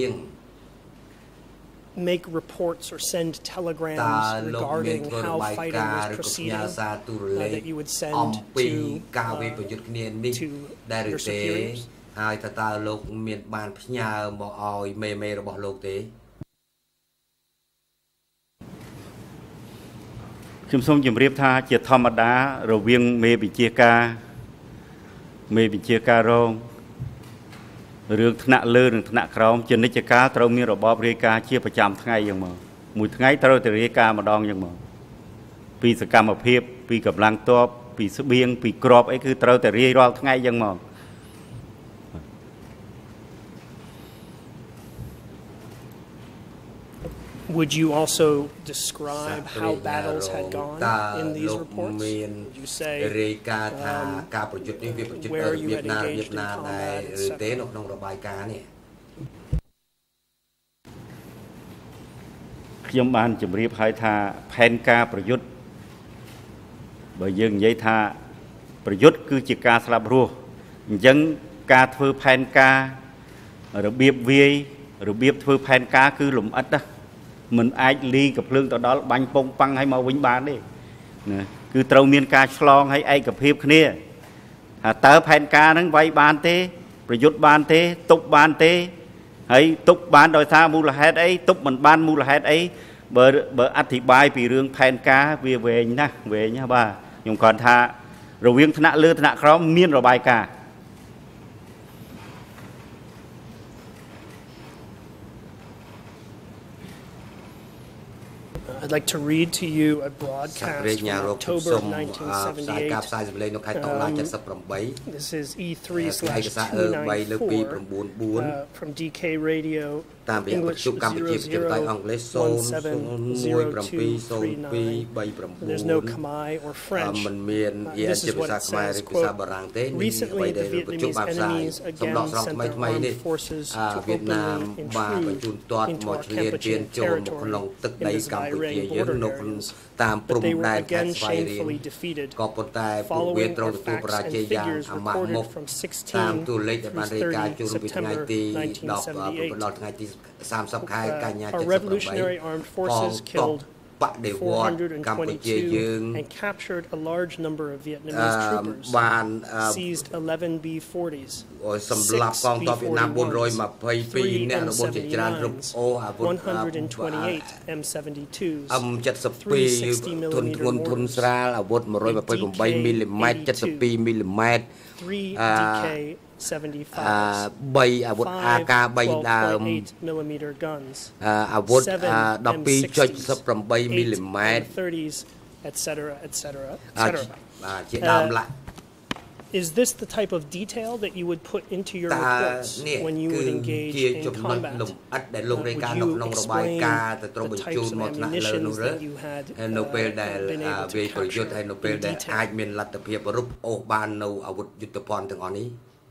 make reports or send telegrams regarding how fighting was proceeding uh, that you would send to, uh, to your superiors? ហើយតើតើលោកមានបានផ្ញើមកឲ្យមេមេរបស់លោកទេខ្ញុំសូមជម្រាបថាជាធម្មតារវាងមេវិជាការមេវិជាការរង រឿងថ្នាក់លើនិងថ្នាក់ក្រោមជានិច្ចកាលត្រូវមានរបបរាយការណ៍ជាប្រចាំថ្ងៃយ៉ាងមកមួយថ្ងៃត្រូវតែរាយការណ៍ម្ដងយ៉ាងមកពីសកម្មភាពពីកម្លាំងទ័ពពីស្បៀងពីក្របអីគឺត្រូវតែរាយរាល់ថ្ងៃយ៉ាងមក Would you also describe how battles had gone in these reports? Would you say um, where you had engaged in combat, et cetera? ខ្ញុំបានជម្រាបឲ្យថាផែនការប្រយុទ្ធបើយើងនិយាយថាប្រយុទ្ធគឺជាការស្លាប់រស់អញ្ចឹងការធ្វើផែនការរបៀបវាយរបៀបធ្វើផែនការគឺលំអិតណា មិនអាចលីកភ្លើងទៅដល់បាញ់ពងប៉ាំងឲ្យមកវិញបានទេណាគឺត្រូវមានការឆ្លងឲ្យឯកភាពគ្នាថាតើផែនការហ្នឹងវាយបានទេប្រយុទ្ធបានទេទប់បានទេហើយទប់បានដោយសារមូលហេតុអីទប់មិនបានមូលហេតុអីបើបើអធិប្បាយពីរឿងផែនការវាវែងណាស់វែងណាបាទខ្ញុំគាត់ថារវាងថ្នាក់លើថ្នាក់ក្រោមមានរបាយការណ៍ I'd I'd like to read to you a broadcast from October of nineteen seventy-eight. Um, this is E three slash two ninety-four uh, from D K Radio, English zero zero one seven zero two three nine. There's no Khmer or French. Uh, this is what it says, quote, recently the Vietnamese enemies again sent their armed forces to openly intrude into our Cambodian territory in the Svay Rieng border areas, but they were again shamefully defeated. Following are facts and figures recorded from sixteen through thirty September nineteen seventy-eight. Uh, our revolutionary armed forces killed four hundred twenty-two and captured a large number of Vietnamese troopers, seized eleven B forties, six B forty-ones, three M seventy-nines, one hundred twenty-eight M seventy-twos, three sixty millimeter mortars, a D K eighty-two, three D K seventy-fives, five twelve point eight millimeter guns, seven M sixties, eight M thirties, et cetera, et cetera, et cetera. Is this the type of detail that you would put into your reports when you would engage in combat? Uh, would you explain the types of ammunitions that you had uh, been able to capture in detail?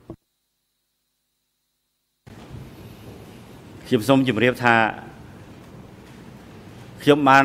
ខ្ញុំសូមជម្រាបថាខ្ញុំបាន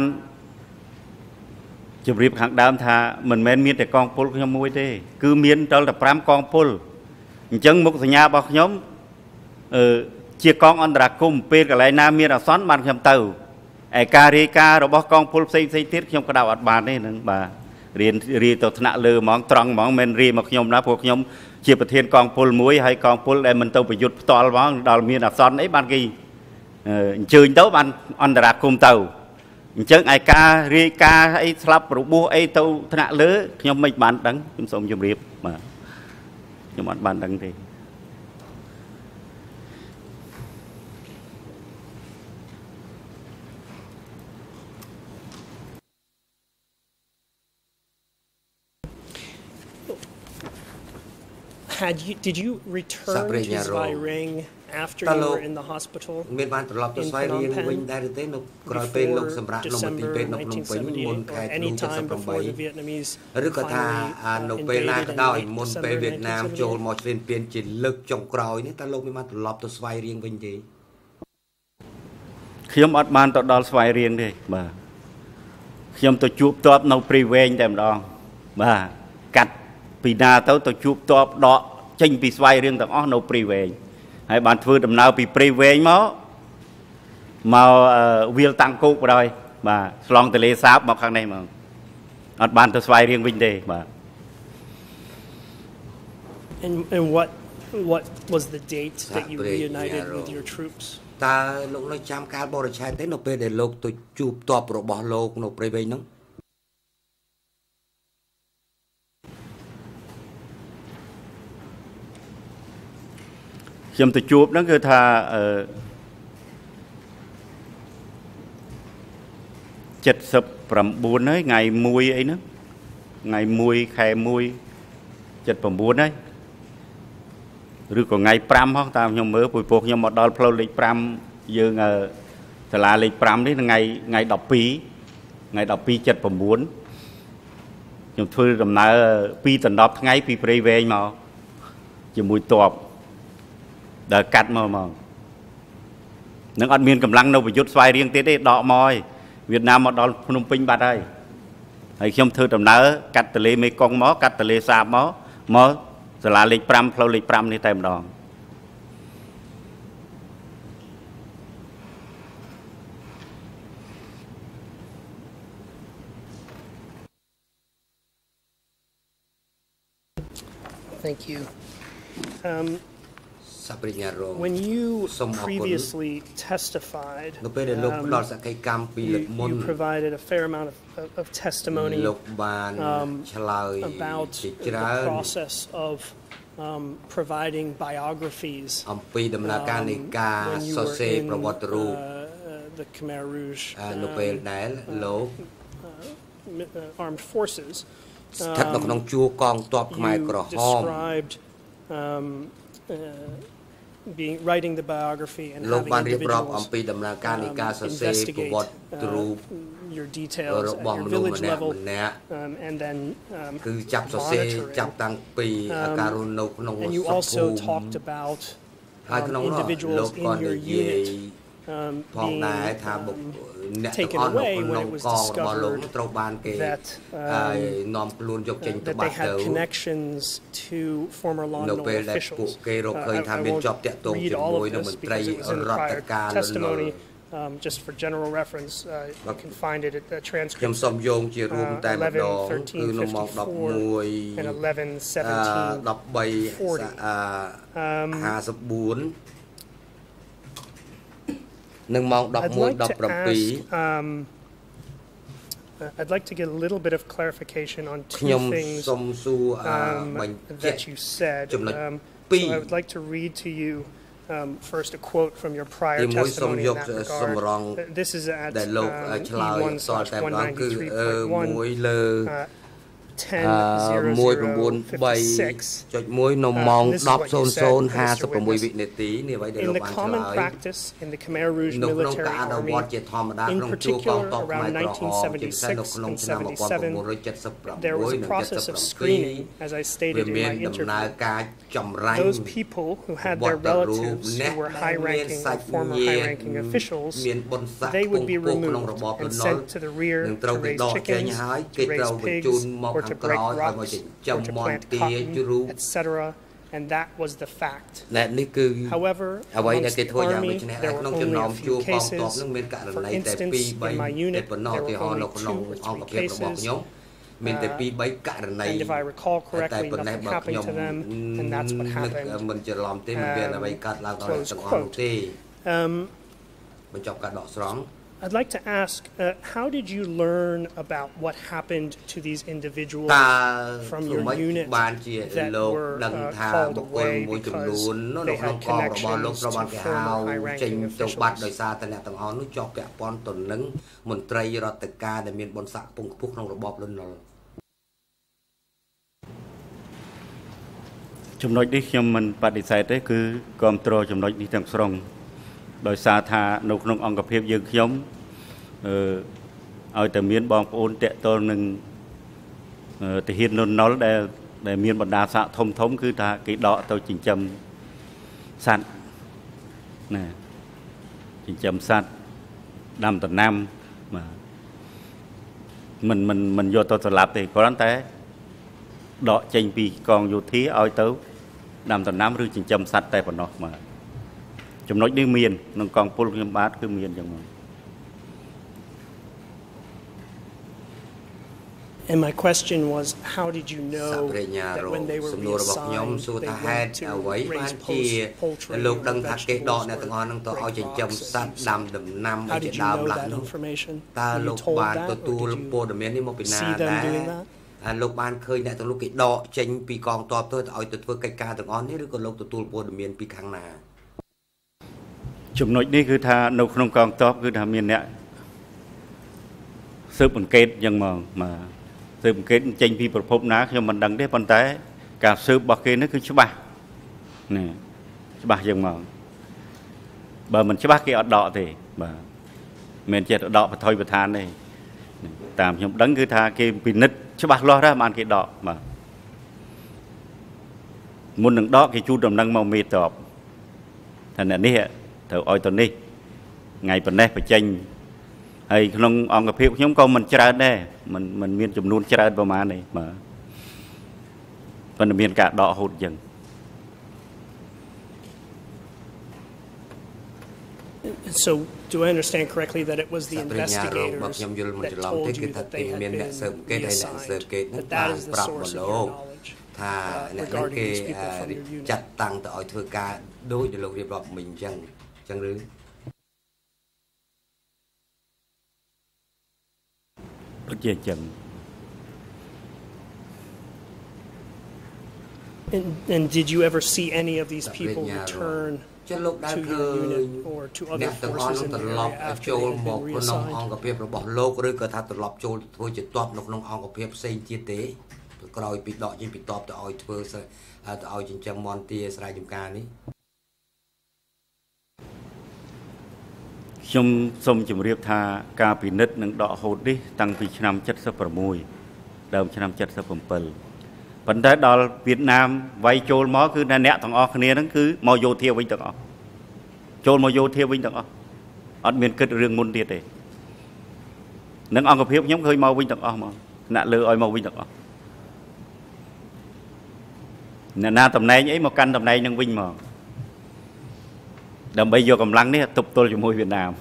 ជម្រាបខាងដើមថាមិនមែនមានតែកងពលខ្ញុំមួយទេគឺមានដល់តែ5កងពលអញ្ចឹងមុខសញ្ញារបស់ខ្ញុំអឺជាកងអន្តរាគមន៍ពេលកន្លែងណាមានអាសន្នបានខ្ញុំទៅឯការរាយការណ៍របស់កងពលផ្សេងផ្សេងទៀតខ្ញុំក្តៅអត់បានទេនឹងបាទរៀនរៀនទៅថ្នាក់លើហ្មងត្រង់ហ្មងមិនរៀនមកខ្ញុំណាព្រោះខ្ញុំជាប្រធានកងពលមួយហើយកងពលដែលមិនទៅប្រយុទ្ធផ្ទាល់ហ្មងដល់មានអាសន្នអីបានគេអញ្ជើញទៅបានអន្តរាគមន៍ទៅអញ្ចឹងឯការរាយការណ៍អីស្លាប់របួសអីទៅថ្នាក់លើខ្ញុំមិនបានដឹងខ្ញុំសូមជម្រាបបាទខ្ញុំអត់បានដឹងទេ Had you, did you return to Svay Rieng after you were in the hospital in Phnom Penh before December nineteen seventy-eight or any time before the Vietnamese finally invaded in late December nineteen seventy-eight? ខ្ញុំអត់បានទៅដល់ស្វាយរៀងទេបាទខ្ញុំទៅជួបតបនៅព្រៃវែងតែម្ដងបាទកាត់ពីណាទៅទៅជួបតបដកចេញពីស្វាយរៀងទាំងអស់នៅព្រៃវែងហើយបានធ្វើដំណើរពីព្រៃវែងមកមកវាលតាំងគោកបណ្ដោយបាទឆ្លងទន្លេសាបមកខាងនេះមកអត់បានទៅស្វាយរៀងវិញទេបាទ And and what what was the date that you reunited with your troops? តើលោកនៅចាំកាលបរិច្ឆេទទេនៅពេលដែលលោកទៅជួបតបរបស់លោកនៅព្រៃវែងហ្នឹងខ្ញុំទៅជួបហ្នឹងគឺថាអឺ 79 ហើយថ្ងៃមួយអីហ្នឹងថ្ងៃមួយខែមួយ 79 ហើយឬក៏ថ្ងៃ 5 ហោះតាមខ្ញុំមើលពួកខ្ញុំមកដល់ផ្លូវលេខ 5 យើងសាលាលេខ 5 នេះថ្ងៃថ្ងៃ 12 ថ្ងៃ 12 79 ខ្ញុំធ្វើដំណើរ 2 ដណ្ដប់ថ្ងៃពីព្រៃវែងមកជាមួយតប ដល់កាត់មកមកនឹងអត់មានកម្លាំងនៅប្រយុទ្ធស្វាយរៀងទៀតទេដកមកហើយវៀតណាមមកដល់ភ្នំពេញបាត់ហើយហើយខ្ញុំធ្វើដំណើរកាត់ទន្លេមេគង្គមកកាត់ទន្លេសាបមកមកសាលាលេខ 5 ផ្លូវលេខ 5 នេះតែម្ដង Thank you. Um, When you previously testified, um, you, you provided a fair amount of, of, of testimony um, about the process of um, providing biographies um, when you were in uh, the Khmer Rouge um, នៅពេលដែលលោក uh, armed forces. ស្ថិតនៅក្នុងជួរកងទ័ពខ្មែរក្រហម described um, uh, being writing the biography and having individuals um, investigate uh, your details at your village level um, and then um, monitoring. Um, and you also talked about um, individuals in your unit um, being um, taken away when it was discovered that, um, uh, that they had connections to former Lon Nol officials. Uh, I, I won't read all of this because it was in the prior testimony. Um, just for general reference, uh, you can find it at the transcripts uh, eleven thirteen fifty-four and eleven seventeen forty. Um, I'd like to ask, um, I'd like to get a little bit of clarification on two things um, that you said. Um, so I would like to read to you um, first a quote from your prior testimony in that regard. This is at um, E one slash one ninety-three point one. Uh, ten zero fifty-six. Uh, this is what you said, Mister Witness. In the common practice in the Khmer Rouge military army, in particular around nineteen seventy-six and seventy-seven, there was a process of screening, as I stated in my interview. Those people who had their relatives who were high-ranking or former high-ranking officials, they would be removed and sent to the rear to raise chickens, to raise pigs, or to break rocks, or to plant cotton, et cetera. And that was the fact. However, amongst the army, there were only a few cases. For instance, in my unit, there were only two or three cases. Uh, and if I recall correctly, nothing happened to them, and that's what happened. Um, close quote. Um, I'd like to ask, uh, how did you learn about what happened to these individuals from your unit that were uh, called away because they had connections to former high-ranking officials? ចំណុចនេះខ្ញុំមិនបដិសេធទេគឺគ្រប់គ្រងចំណុចនេះទាំងស្រុងដោយសារថានៅក្នុងអង្គភាពយើងខ្ញុំអឺឲ្យតែមានបងប្អូនតាក់ទល់នឹងទាហាននន់ណុលដែលដែលមានបណ្ដាសាកធំធំគឺថាគេដកទៅចិញ្ចឹមសត្វណាចិញ្ចឹមសត្វដាំដំណាំបាទមិនមិនមិនយកទៅសម្លាប់ទេគ្រាន់តែដកចេញពីកងយោធាឲ្យទៅដាំដំណាំឬចិញ្ចឹមសត្វតែប៉ុណ្ណោះបាទចំណុចនេះមានក្នុងកងពលខ្ញុំបាទគឺមានយ៉ាងម៉េច And my question was, how did you know that when they were reassigned, they went to raise poultry or vegetables? How did you know that information? Were you told that, or did you see them doing that? លោកបានឃើញអ្នកទាំងលោកគេដកចេញពីកងទ័ពទៅឲ្យទៅធ្វើកិច្ចការទាំងអស់នេះឬក៏លោកទទួលព័ត៌មានពីខាងណាចំណុចនេះគឺថានៅក្នុងកងទ័ពគឺថាមានអ្នកស៊ើបអង្កេតយ៉ាងហ្មងបាទស៊ើបអង្កេតចេញពីប្រភពណាខ្ញុំមិនដឹងទេប៉ុន្តែការស៊ើបរបស់គេនេះគឺច្បាស់ណាច្បាស់យ៉ាងហ្មងបើមិនច្បាស់គេអត់ដកទេបាទមិនចេះដកបថុយបឋានទេតាមខ្ញុំដឹងគឺថាគេពិនិត្យច្បាស់លាស់ដែរបានគេដកបាទមុននឹងដកគេជូតដំណឹងមកមេតបថាអ្នកនេះត្រូវឲ្យទៅនេះថ្ងៃប៉ុណ្ណេះបញ្ចេញហើយក្នុងអង្គភាពខ្ញុំក៏មិនច្រើនដែរមិនមិនមានចំនួនច្រើនប្រហែលទេបាទប៉ុន្តែមានការដករហូតអញ្ចឹង So, do I understand correctly that it was the investigators that told you that they had been reassigned, that that is the source of your knowledge uh, regarding these people from your unit? ចាត់តាំងទៅឲ្យធ្វើការដោយដែលលោករៀបរាប់មិញអញ្ចឹងអញ្ចឹងឬដូចជាអញ្ចឹង And, and did you ever see any of these people return to your unit or to other forces in the area after they had been reassigned. អង្គភាពរបស់លោកឬក៏ថាត្រឡប់ចូលធ្វើជាតបនៅក្នុងអង្គភាពផ្សេងទៀតទេក្រោយពីដកចេញពីតបទៅឲ្យធ្វើទៅឲ្យចិញ្ចឹមមន្ទីរស្រែចម្ការនេះខ្ញុំសូមជម្រាបថាការពិនិត្យនឹងដកហូតនេះតាំងពីឆ្នាំ 칠십육 ដើមឆ្នាំ 칠십칠 ប៉ុន្តែដល់វៀតណាមវាយចូលមកគឺអ្នកទាំងអស់គ្នាហ្នឹងគឺមកយោធាវិញទាំងអស់ចូលមកយោធាវិញទាំងអស់អត់មានគិតរឿងមុនទៀតទេនឹងអង្គភាពខ្ញុំឃើញមកវិញទាំងអស់មកអ្នកលើឲ្យមកវិញទាំងអស់អ្នកណាតំណែងអីមកកាន់តំណែងនឹងវិញមកដើម្បីយកកម្លាំងនេះទប់ទល់ជាមួយវៀតណាម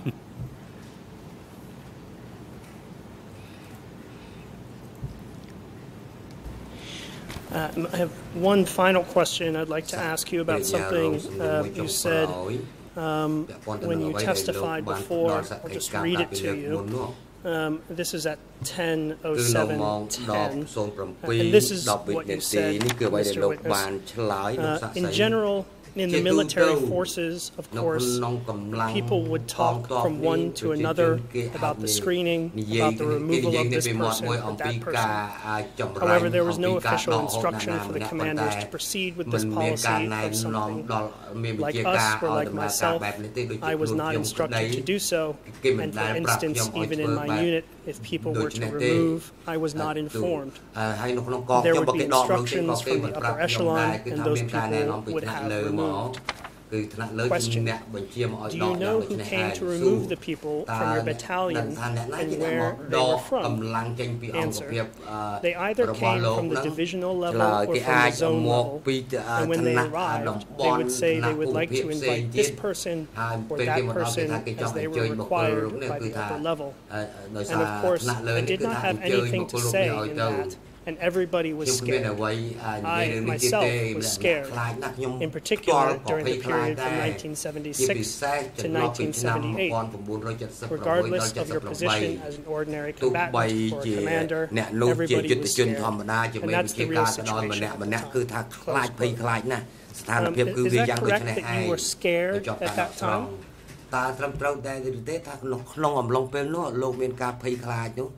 Uh, I have one final question I'd like to ask you about something uh, you said um, when you testified before. I'll just read it to you. Um, this is at ten oh seven ten, and this is what you said, Mister Witness. Uh, in general, in the military forces, of course, people would talk from one to another about the screening, about the removal of this person or that person. However, there was no official instruction for the commanders to proceed with this policy of something. Like us, or like myself, I was not instructed to do so, and for instance, even in my unit, if people were to remove, I was not informed. There would be instructions from the upper echelon, and those people would have removed. Question: do you know who came to remove the people from your battalion and where they were from? Answer: they either came from the divisional level or from the zone level, and when they arrived, they would say they would like to invite this person or that person as they were required by the upper level. And of course, I did not have anything to say in that. And everybody was scared. I myself was scared, in particular during the period from nineteen seventy-six to nineteen seventy-eight. Regardless of your position as an ordinary combatant or a commander, everybody was scared. And that's the real situation at the time. Um, is that correct that you were scared at that time? តើត្រឹមត្រូវដែរឬទេថាក្នុងអំឡុងពេលនោះលោកមានការភ័យខ្លាចនោះ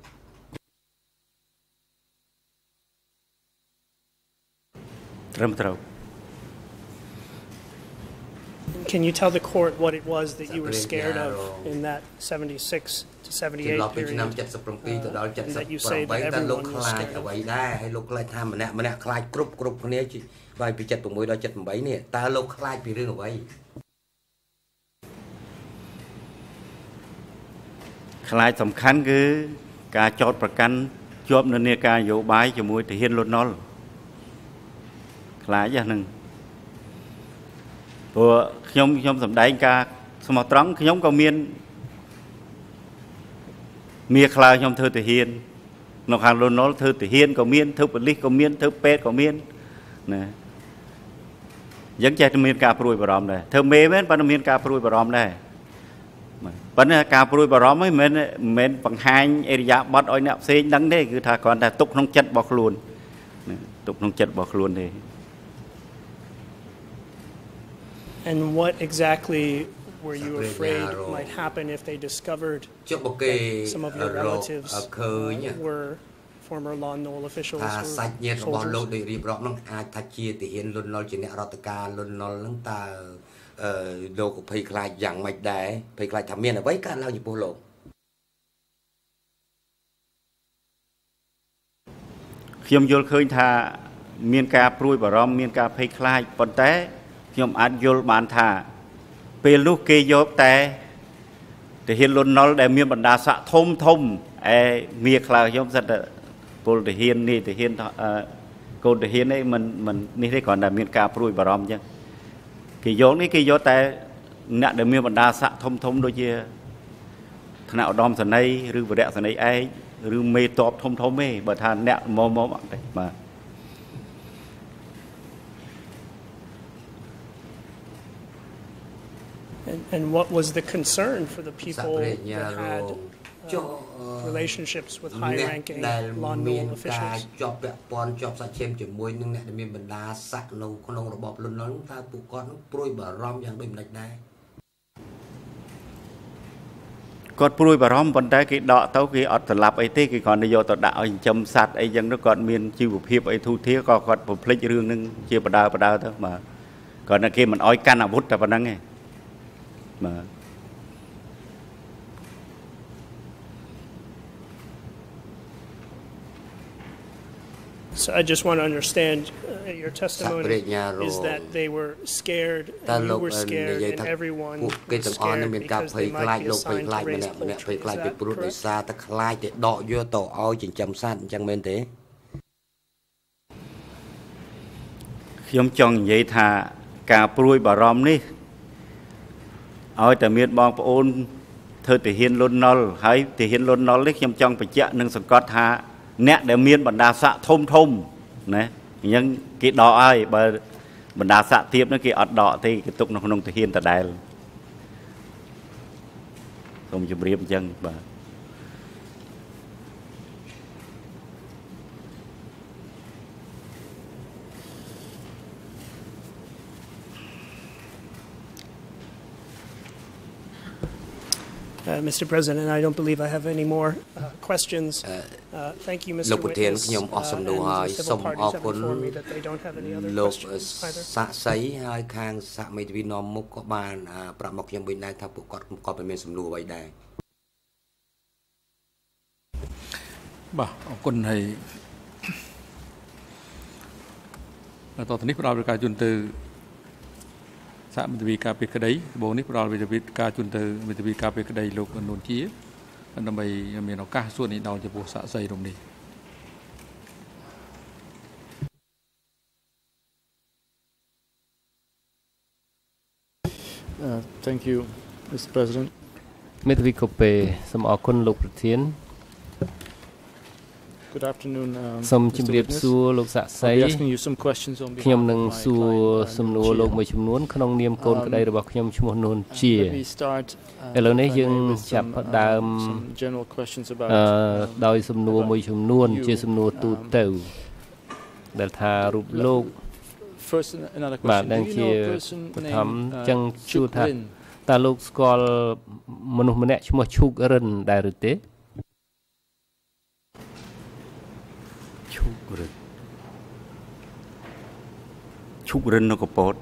Can you tell the court what it was that you were scared of in that seventy-six to seventy-eight period, uh, and that you say that everyone was scared of? ហើយលោកខ្លាចថាម្នាក់ម្នាក់ខ្លាចគ្រប់គ្រប់គ្នាហើយពី seventy-six ដល់ seventy-eight នេះតើលោកខ្លាចពីរឿងអ្វីខ្លាចសំខាន់គឺការចោទប្រកាន់ជាប់នៅនាការនយោបាយជាមួយទាហានលន់នល់ ខ្លាចហ្នឹងព្រោះខ្ញុំខ្ញុំសម្ដែងការស្មោះត្រង់ខ្ញុំក៏មានមានខ្លាចខ្ញុំធ្វើទាហាននៅខាងលន់នល់ធ្វើទាហានក៏មានធ្វើប៉ូលីសក៏មានធ្វើពេទ្យក៏មានណាអញ្ចឹងចេះតែមានការព្រួយបារម្ភដែរធ្វើមេមែនប៉ុន្តែមានការព្រួយបារម្ភដែរប៉ុន្តែការព្រួយបារម្ភហ្នឹងមិនមែនបង្ហាញអេរិយាបថឲ្យអ្នកផ្សេងដឹងទេគឺថាគ្រាន់តែទុកក្នុងចិត្តរបស់ខ្លួនទុកក្នុងចិត្តរបស់ខ្លួនទេ And what exactly were you afraid might happen if they discovered that some of your relatives uh, were former law and order officials or soldiers? ខ្ញុំយល់ឃើញថាមានការព្រួយបារម្ភមានការភ័យខ្លាចប៉ុន្តែខ្ញុំអាចយល់បានថាពេលនោះគេយកតែទាហានលន់នល់ដែលមានបណ្ដាស័ក្តិធំធំឯមានខ្លាចខ្ញុំសិតតែពលទាហាននេះទាហានកូនទាហាននេះមិនមិននេះទេគ្រាន់តែមានការព្រួយបារម្ភអញ្ចឹងគេយកនេះគេយកតែអ្នកដែលមានបណ្ដាស័ក្តិធំធំដូចជាថ្នាក់ឧត្តមសេនីយ៍ឬវរៈសេនីយ៍ឯក ឬមេតបធំធំទេបើថាអ្នកមកមកអត់ទេបាទ Uh, And, and what was the concern for the people that had uh, relationships with high-ranking Lon Nol officials? ជាប់ពាក់ព័ន្ធជាប់សាច់ឈាមជាមួយនឹងអ្នកដែលមានបណ្ដាស័ក្តិនៅក្នុងរបបលន់នល់តើពួកគាត់នឹងព្រួយបារម្ភយ៉ាងដូចម្តេចដែរគាត់ព្រួយបារម្ភប៉ុន្តែគេដកទៅគេអត់ត្រឡប់អីទេគេគ្រាន់តែយកទៅដាក់ឲ្យចិញ្ចឹមសត្វអីចឹងទៅគាត់មានជីវភាពអីធូរធារក៏គាត់បំភ្លេចរឿងនឹងជាបដើបដើទៅបាទគាត់តែគេមិនអោយកាន់អាវុធតែប៉ុណ្្នឹងឯងបាទ So I just want to understand uh, your testimony is that they were scared, and you were scared, and everyone was scared because they might be assigned to raise poultry. Is that correct? ខ្ញុំចង់និយាយថាការព្រួយបារម្ភនេះឲ្យតែមានបងប្អូនធ្វើទាហានលន់នល់ហើយទាហានលន់នល់នេះខ្ញុំចង់បញ្ជាក់នឹងសង្កត់ថា អ្នកដែលមានបណ្ដាស័ក្តិធំធំណាអញ្ចឹងគេដកឲ្យបើបណ្ដាស័ក្តិទៀតនោះគេអត់ដកទេគេទុកនៅក្នុងទាហានដដែលសូមជម្រាបអញ្ចឹងបាទ Uh, Mister President, I don't believe I have any more uh, questions. Uh, thank you, Mister Witness. Uh, and the civil parties have informed me that they don't have any other questions either. សាក់សីហើយខាងសហមេធាវីនាំមុខក៏បានប្រាប់មកខ្ញុំវិញដែរថាពួកគាត់ក៏មានសំណួរអ្វីដែរបាទអរគុណហើយតទៅនេះផ្ដល់ការជូនទៅ សហមេធាវីការពារក្តីដំបូងនេះផ្ដល់វិធានការជូនទៅមេធាវីការពារក្តីលោកនួនជាដើម្បីមានឱកាសសួរនេះដល់ចំពោះសាក្សីរំនេះ Thank you, Mister President. មេធាវីកូពេសូមអរគុណលោកប្រធាន Good afternoon. សូមជម្រាបសួរលោកសាក់សីខ្ញុំនឹងសួរសំណួរលោកមួយចំនួនក្នុងនាមកូនក្តីរបស់ខ្ញុំឈ្មោះនួនជាឥឡូវនេះយើងចាប់ផ្ដើមអឺដោយសំណួរមួយចំនួនជាសំណួរទូទៅដែលថារូបលោកបាទដឹងជាបឋមចឹងជួថាតើលោកស្គាល់មនុស្សម្នាក់ឈ្មោះឈូករិនដែរឬទេឈូករិននៅកពត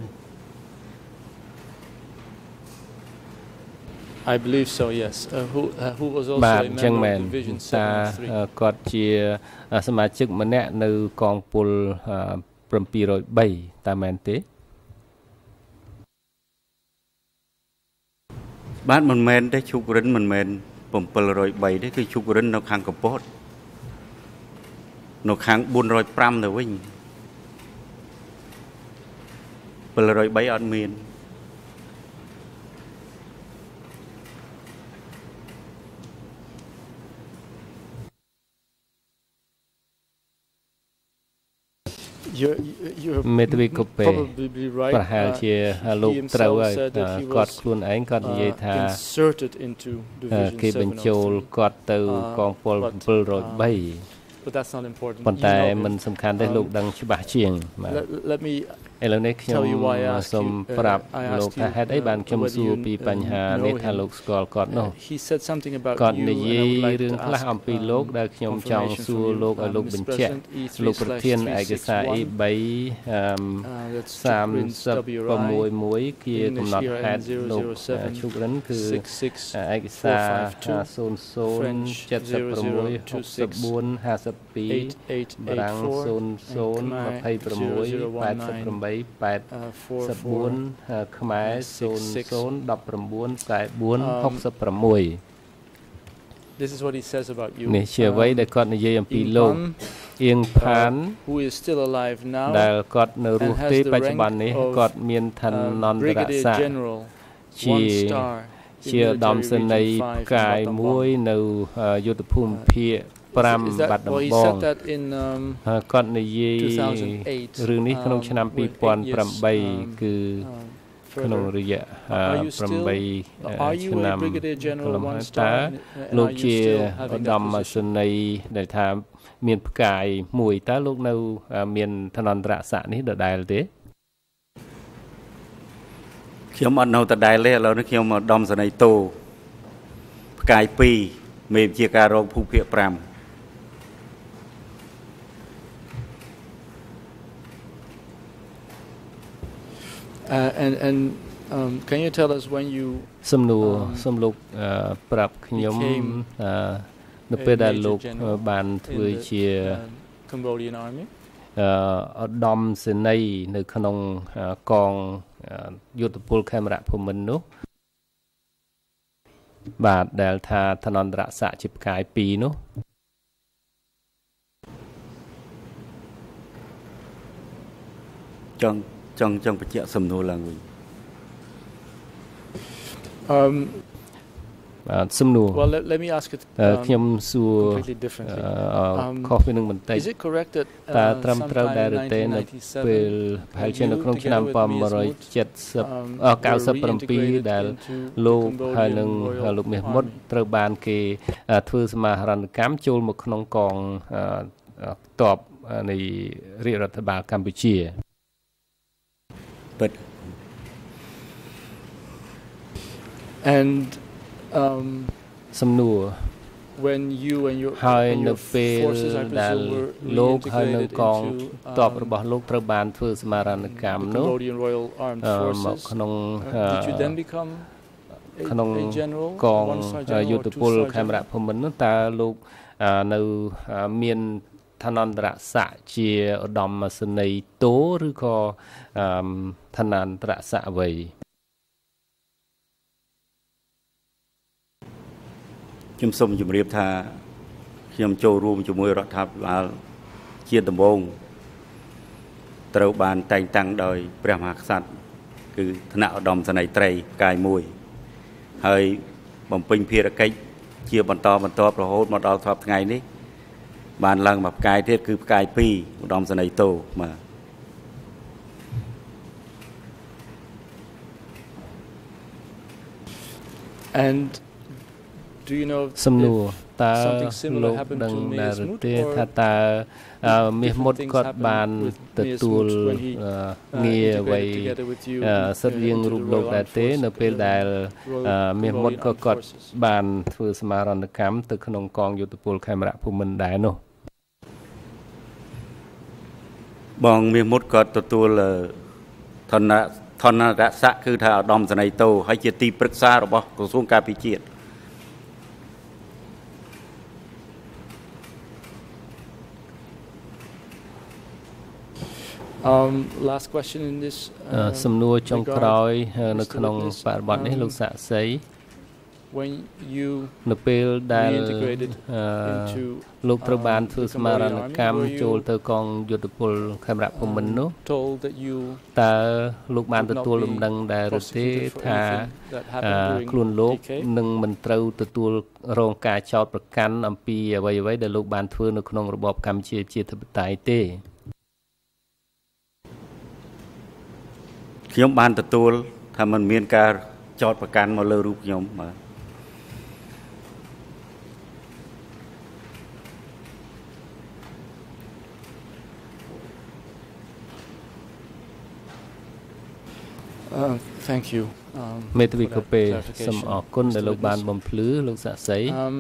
I believe so, yes. Uh, who uh, who was also a member of Division seven three. គាត់ជាសមាជិកម្នាក់នៅកងពលseven oh threeតើមែនទេបាទមិនមែនទេឈូករិនមិនមែនseven oh threeទេគឺឈូករិននៅខាងកពត នៅខាងfour oh fiveទៅវិញ seven oh threeអត់មានមេធាវីកូពេប្រហែលជាលោកត្រូវហើយគាត់ខ្លួនឯងគាត់និយាយថាគេបញ្ចូលគាត់ទៅកងពលseven oh three But that's not important. ប៉ុន្តែមិនសំខាន់ទេលោកដឹងច្បាស់ជាង Let me ឥឡូវនេះខ្ញុំសូមប្រាប់លោកថាហេតុអីបានខ្ញុំសួរពីបញ្ហានេះថាលោកស្គាល់គាត់នោះគាត់និយាយរឿងខ្លះអំពីលោកដែលខ្ញុំចង់សួរលោកឲ្យលោកបញ្ជាក់លោកប្រធានឯកសារ E three thirty-sixជាកំណត់ហេតុលោកឈុករិនគឺឯកសារ zero zero seven six sixty-four fifty-two បារាំង zero zero twenty-six eighty-eight eight fourខ្មែរ zero zero one nine forty-four sixty-six This is what he says about you. នេះជាអ្វីដែលគាត់និយាយអំពីលោកអៀងផាន who is still alive now ដែលគាត់នៅរស់ទេបច្ចុប្បន្ននេះគាត់មានឋានន្តរស័ក្តិជាជាឧត្តមសេនីយ៍ផ្កាយមួយនៅយុទ្ធភូមិភាគfiveបាត់ដំបងគាត់និយាយរឿងនេះក្នុងឆ្នាំtwo thousand eightគឺក្នុងរយៈប្រាំបីឆ្នាំកន្លងហើយតើលោកជាឧត្តមសេនីយ៍ដែលថាមានផ្កាយមួយតើលោកនៅមានឋានន្តរស័ក្តិនេះដដែលទេខ្ញុំអត់នៅដដែលទេឥឡូវនេះខ្ញុំឧត្តមសេនីយ៍តូផ្កាយពីរមេជាការរងភូមិភាគប្រាំ Uh, and and um, can you tell us when you សំណួរសូមលោកប្រាប់ខ្ញុំនៅពេលដែលលោកបានធ្វើជា Cambodian Army ឧត្តមសេនីយ៍នៅក្នុងកងយុទ្ធពលខេមរៈភូមិន្ទនោះបាទដែលថាឋានន្តរស័ក្តិជាផ្កាយពីរនោះចង់ចង់ចង់បញ្ជាក់សំណួរឡើងវិញអឺបាទសំណួរ Well let, let me ask it ខ្ញុំសួរខុសពីនឹងបន្តិច Is it correct that តើត្រឹមត្រូវដែរឬទេនៅពេលប្រហែលជានៅក្នុងឆ្នាំmột nghìn chín trăm chín mươiដែលលោកហើយនឹងលោកមាសមុតត្រូវបានគេធ្វើសមាហរណកម្មចូលមកក្នុងកងទ័ពនៃរាជរដ្ឋបាលកម្ពុជា But and um សំណួរ when you and your ហើយនៅពេលដែលលោកហើយនៅកងទ័ពរបស់លោកត្រូវបានធ្វើសមាហរណកម្មនោះមកក្នុងក្នុងកងយុទ្ធពលខេមរៈភូមិន្ទនោះតើលោកនៅមានឋានន្តរស័ក្តិជាឧត្តមសេនីយ៍តូឬក៏ឋានន្តរស័ក្តិអ្វីខ្ញុំសូមជម្រាបថាខ្ញុំចូលរួមជាមួយរដ្ឋាភិបាលជាដំបូងត្រូវបានតែងតាំងដោយព្រះមហាក្សត្រគឺឋានៈឧត្តមសេនីយ៍ត្រីផ្កាយមួយហើយបំពេញភារកិច្ចជាបន្តបន្ទាប់រហូតមកដល់សប្តាហ៍ថ្ងៃនេះបានឡើងមកផ្កាយទៀតគឺផ្កាយពីរឧត្តមសេនីយ៍តូបាទ And do you know សំណួរតើលោកដឹងដែរទេថាតើមាសមុតគាត់បានទទួលងារអ្វីសិតរៀងរូបលោកដែរទេនៅពេលដែលមាសមុតក៏គាត់បានធ្វើសមាហរណកម្មទៅក្នុងកងយុទ្ធពលខេមរៈភូមិន្ទដែរនោះបងមាសមុតគាត់ទទួលឋានៈឋានន្តរស័ក្តិគឺថាឧត្តមសេនីយ៍តូហើយជាទីប្រឹក្សារបស់ក្រសួងការពារជាតិ Um last question in this សំណួរចុងក្រោយនៅក្នុងបរិបទនេះលោកសាក់សី when you នៅពេលដែលលោកត្រូវបានធ្វើសមាហរណកម្មចូលទៅកងយុទ្ធពលខេមរៈភូមិន្ទនោះតើលោកបានទទួលលំដឹងដែរឬទេថាខ្លួនលោកនឹងមិនត្រូវទទួលរងការចោទប្រកាន់អំពីអ្វីៗដែលលោកបានធ្វើនៅក្នុងរបបកម្ពុជាជាធិបតេយ្យទេខ្ញុំបានទទួលថាมันមានការចោទប្រកាន់មកលើរូបខ្ញុំបាទ Uh, thank you. មេធាវីកូពេសូមអរគុណដែលលោកបានបំភ្លឺលោកសាក់សី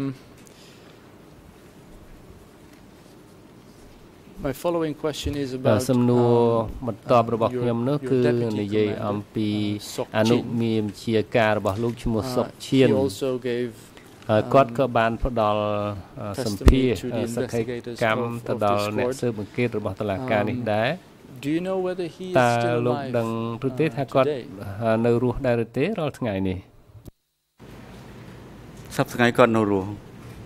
My following question is about សំណួរបន្ទាប់របស់ខ្ញុំនោះគឺនិយាយអំពីអនុមេមជាការរបស់លោកឈ្មោះសុកឈៀនគាត់ក៏បានផ្ដល់សម្ភារសក្ខីកម្មទៅដល់អ្នកស៊ើបអង្កេតរបស់តុលាការនេះដែរ Do you know whether he is តើ still លោក alive ដឹងឬទេថាគាត់នៅរស់ដែរឬទេរាល់ថ្ងៃនេះសប្តាហ៍ថ្ងៃគាត់នៅរស់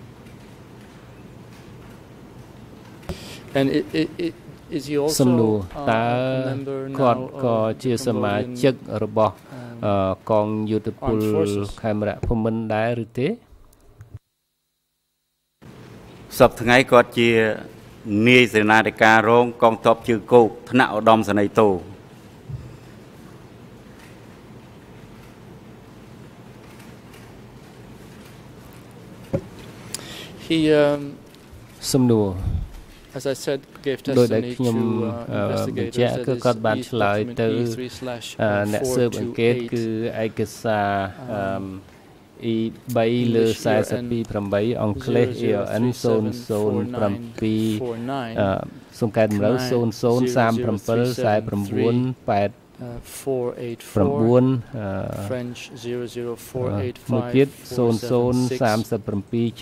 And it, it, it, is he សំណួរ also តើ a member គាត់ now ក៏ of ជាសមាជិករបស់កងយុទ្ធពលខេមរៈភូមិន្ទដែរឬទេសប្តាហ៍ថ្ងៃគាត់ជានាយសេនាធិការរងកងទ័ពជើងគោកថ្នាក់ឧត្តមសេនីយ៍តូ he um, សំណួរ as I said gave testimony to uh, investigators that is គាត់បានឆ្លើយទៅអ្នកស៊ើបអង្កេតគឺឯកសារ E 3លើ four two eight អង់គ្លេស E N 0 0 7សូមកែតម្រូវ 0 0 3 7 4 9 8 four eight four French zero zero four eight five មួយទៀត 0 0 3 7 7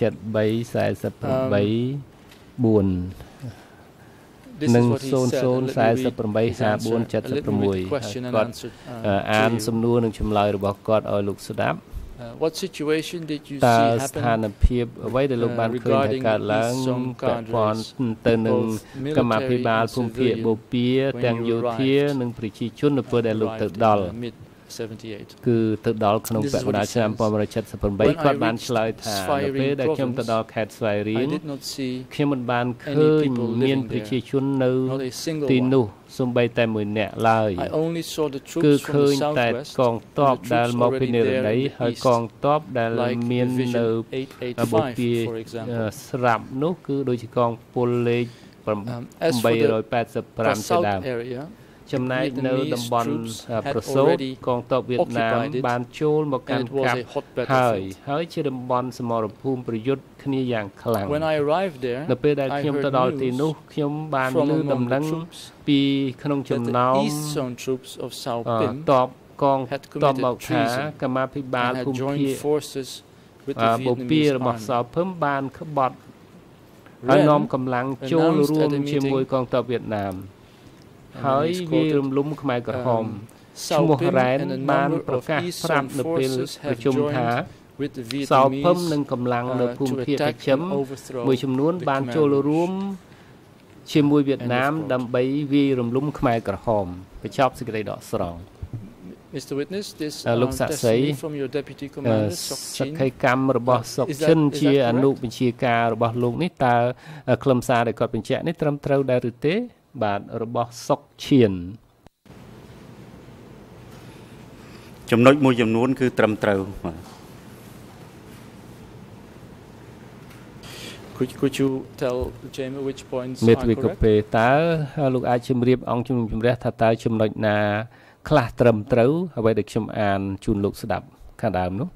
three four eight four នឹង 0 0 four eight ห้า four เจ็ด six គាត់អានសំណួរនិងចម្លើយរបស់គាត់ឲ្យលោកស្ដាប់ What situation did you តើ see ស្ថានភាពអ្វីដែលលោកបានឃើញថាកើតឡើងពាក់ព័ន្ធទៅនឹងកម្មាភិបាលភូមិភាគបូព៌ាទាំងយោធានិងប្រជាជននៅពេលដែលលោកទៅដល់គឺទៅដល់ក្នុងពាក់កណ្ដាលឆ្នាំnineteen seventy-eightគាត់បានឆ្លើយថានៅពេលដែលខ្ញុំទៅដល់ខេត្តស្វាយរៀងខ្ញុំមិនបានឃើញមានប្រជាជននៅទីនោះសូម្បីតែមួយនាក់ឡើយគឺឃើញតែកងទ័ពដែលមកពីនិរដីហើយកងទ័ពដែលមាននៅបូព៌ាស្រាប់នោះគឺដូចជាកងពលលេខeight eight fiveជាដើមចំណែកនៅតំបន់ប្រសូតកងទ័ពវៀតណាមបានចូលមកកាន់កាប់ហើយហើយជាតំបន់សមរភូមិប្រយុទ្ធគ្នាយ៉ាងខ្លាំងនៅពេលដែលខ្ញុំទៅដល់ទីនោះខ្ញុំបានឮដំណឹងពីក្នុងចំណោមទ័ពកងទ័ពមកថាកម្មាភិបាលភូមិភាគបូព៌ារបស់សោភឹមបានក្បត់ហើយនាំកម្លាំងចូលរួមជាមួយកងទ័ពវៀតណាមហើយវារំលំខ្មែរក្រហមឈ្មោះរ៉ែនបានប្រកាសប្រាប់នៅពេលប្រជុំថាសោភឹមនិងកម្លាំងនៅភូមិភាគបស្ចិមមួយចំនួនបានចូលរួមជាមួយវៀតណាមដើម្បីវាយរំលំខ្មែរក្រហមបញ្ចប់សេចក្តីដកស្រង់ Mister Witness, this um, testimony from your deputy commander, Sok Chin, សក្ខីកម្មរបស់សុកឈិនជាអនុបញ្ជាការរបស់លោកនេះតើខ្លឹមសារដែលគាត់បញ្ជាក់នេះត្រឹមត្រូវដែរឬទេបាទរបស់សុកឈៀនចំណុចមួយចំនួនគឺត្រឹមត្រូវបាទ Could could you tell Jamie which points មេ are ទ្វីកូ correct? ពេតើលោកអាចជម្រាបអង្គជំនុំជម្រះថាតើចំណុចណាខ្លះត្រឹមត្រូវអ្វីដែលខ្ញុំអានជូនលោកស្ដាប់ខាងដើមនោះ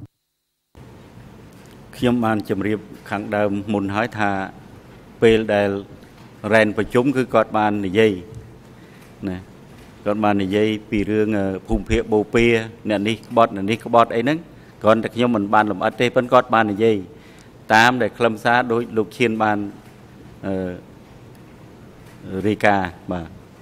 ខ្ញុំបានជម្រាបខាងដើមមុនហើយថាពេលដែលរ៉ែនប្រជុំគឺគាត់បាននិយាយណាគាត់បាននិយាយពីរឿងភូមិភាគបូព៌ាអ្នកនេះក្បត់អ្នកនេះក្បត់អីហ្នឹងគ្រាន់តែខ្ញុំមិនបានលម្អិតទេប៉ុន្តែគាត់បាននិយាយតាមដែលខ្លឹមសារដោយលោកឈៀនបានអឺរាយការណ៍បាទ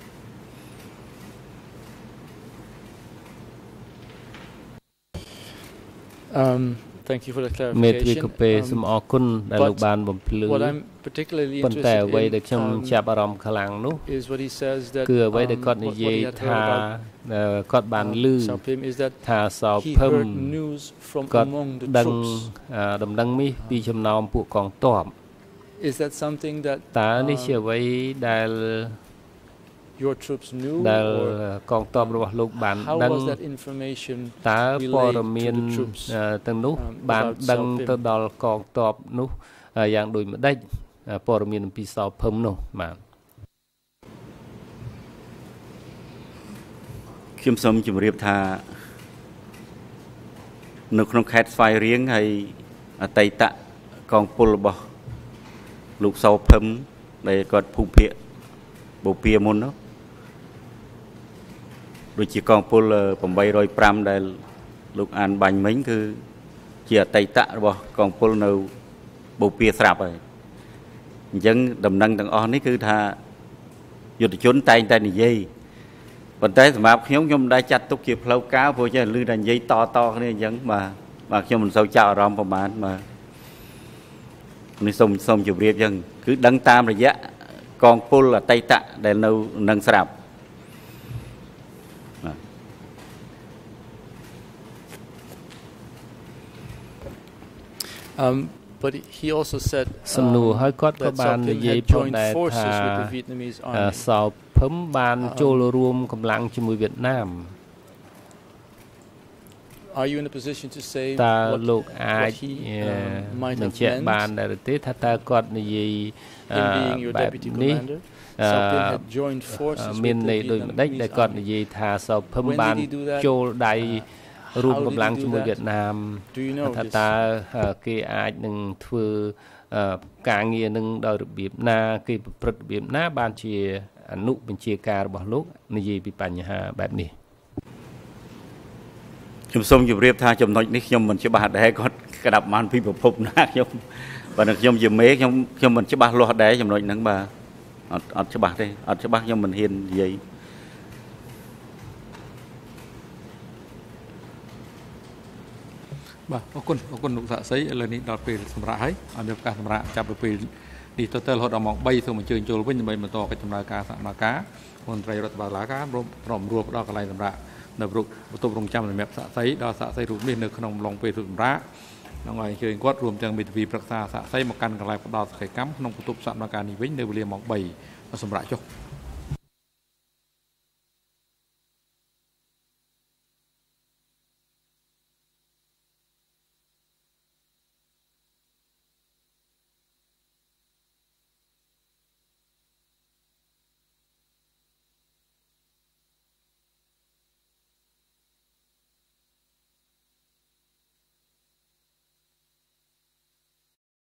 Um Thank you for the clarification. មេទ្វីកូពេសូមអរគុណដែលលោកបានបំភ្លឺ What I'm particularly ប៉ុន្តែ interested អ្វីដែលខ្ញុំ in ចាប់អារម្មណ៍ខ្លាំងនោះ is what he says that គឺអ្វីដែលគាត់និយាយថាគាត់បានឮ Saupim is that ថាសោ he ភឹម heard news from គាត់ among the ដឹង troops. ដំណឹងនេះពីចំណោមពួកកងទ័ព Is that something that តើនេះជាអ្វីដែល your troops knew ដែល or កងទ័ពរបស់លោកបាន how ដឹង was that information តើព័ត៌ relayed មាន to the troops ទាំងនោះ um, បាន about ដឹងទៅ Saupim? ដល់កងទ័ពនោះយ៉ាងដូចម្ដេចព័ត៌មានអំពីសោភឹមនោះបាទខ្ញុំសូមជម្រាបថានៅក្នុងខេត្តស្វាយរៀងហើយអតីតកងពលរបស់លោកសោភឹមដែលគាត់ភូមិភាគបូព៌ាមុននោះដូចជាកងពលeight oh fiveដែលលោកអានបាញ់មិញគឺជាអតីតរបស់កងពលនៅបូព៌ាស្រាប់ហើយអញ្ចឹងដំណឹងទាំងអស់នេះគឺថាយុទ្ធជនតែងតែនិយាយប៉ុន្តែសម្រាប់ខ្ញុំខ្ញុំមិនដែលចាត់ទុកជាផ្លូវការព្រោះចេះឮតែនិយាយតតគ្នាអញ្ចឹងបាទបាទខ្ញុំមិនសូវចាប់អារម្មណ៍ប្រហែលបាទនេះសូមសូមជម្រាបអញ្ចឹងគឺដឹងតាមរយៈកងពលអតីតដែលនៅនឹងស្រាប់ Um but he also said សំណួរហើយគាត់ក៏បាននិយាយផងដែរថាសោភឹមបានចូលរួមកម្លាំងជាមួយវៀតណាម Are you in a position to say តើ what, លោកអា what ច he um, might បញ្ have ជាក់បាន meant ដែរទេថាតើគាត់និយាយ in being your បែប deputy នេះ commander? Sao had joined forces មាន with ន័ the យដូចម្ដេចដែល Vietnamese គាត់ army. និយាយថាសោភឹម When បាន did he do that? ចូលដៃ Uh, រួម how did កម្លាំង he do ជាមួយ that? វៀតណាម Do you know ថា this? តើគេអាចនឹងធ្វើការងារនឹងដោយរបៀបណាគេប្រព្រឹត្តរបៀបណាបានជាអនុបញ្ជាការរបស់លោកនិយាយពីបញ្ហាបែបនេះខ្ញុំសូមជម្រាបថាចំណុចនេះខ្ញុំមិនច្បាស់ដែរគាត់ក្តាប់បានពីប្រភពណាខ្ញុំបើខ្ញុំជាមេខ្ញុំខ្ញុំមិនច្បាស់លាស់ដែរចំណុចហ្នឹងបាទអត់អត់ច្បាស់ទេអត់ច្បាស់ខ្ញុំមិនហ៊ាននិយាយបាទអរគុណអរគុណលោកសាក់សីឥឡូវនេះដល់ពេលសម្រាប់ហើយអត់មានឱកាសសម្រាប់ចាប់ពីពេលនេះទៅទៅរហូតដល់ម៉ោង 3 សូមអញ្ជើញចូលវិញដើម្បីបន្តកិច្ចដំណើរការសកម្មភាពមន្ត្រីរដ្ឋបាលឡាការព្រមរួបដល់កន្លែងសម្រាប់នៅរូបបន្ទប់រងចាំសម្រាប់សាក់សីដល់សាក់សីរូបនេះនៅក្នុងឡុងពេលសម្រាប់នឹងឲ្យអញ្ជើញគាត់រួមទាំងមេធាវីប្រឹក្សាសាក់សីមកកាន់កន្លែងផ្ដល់សកម្មកម្មក្នុងបន្ទប់សកម្មភាពនេះវិញនៅវេលាម៉ោង 3 សម្រាប់ចុះ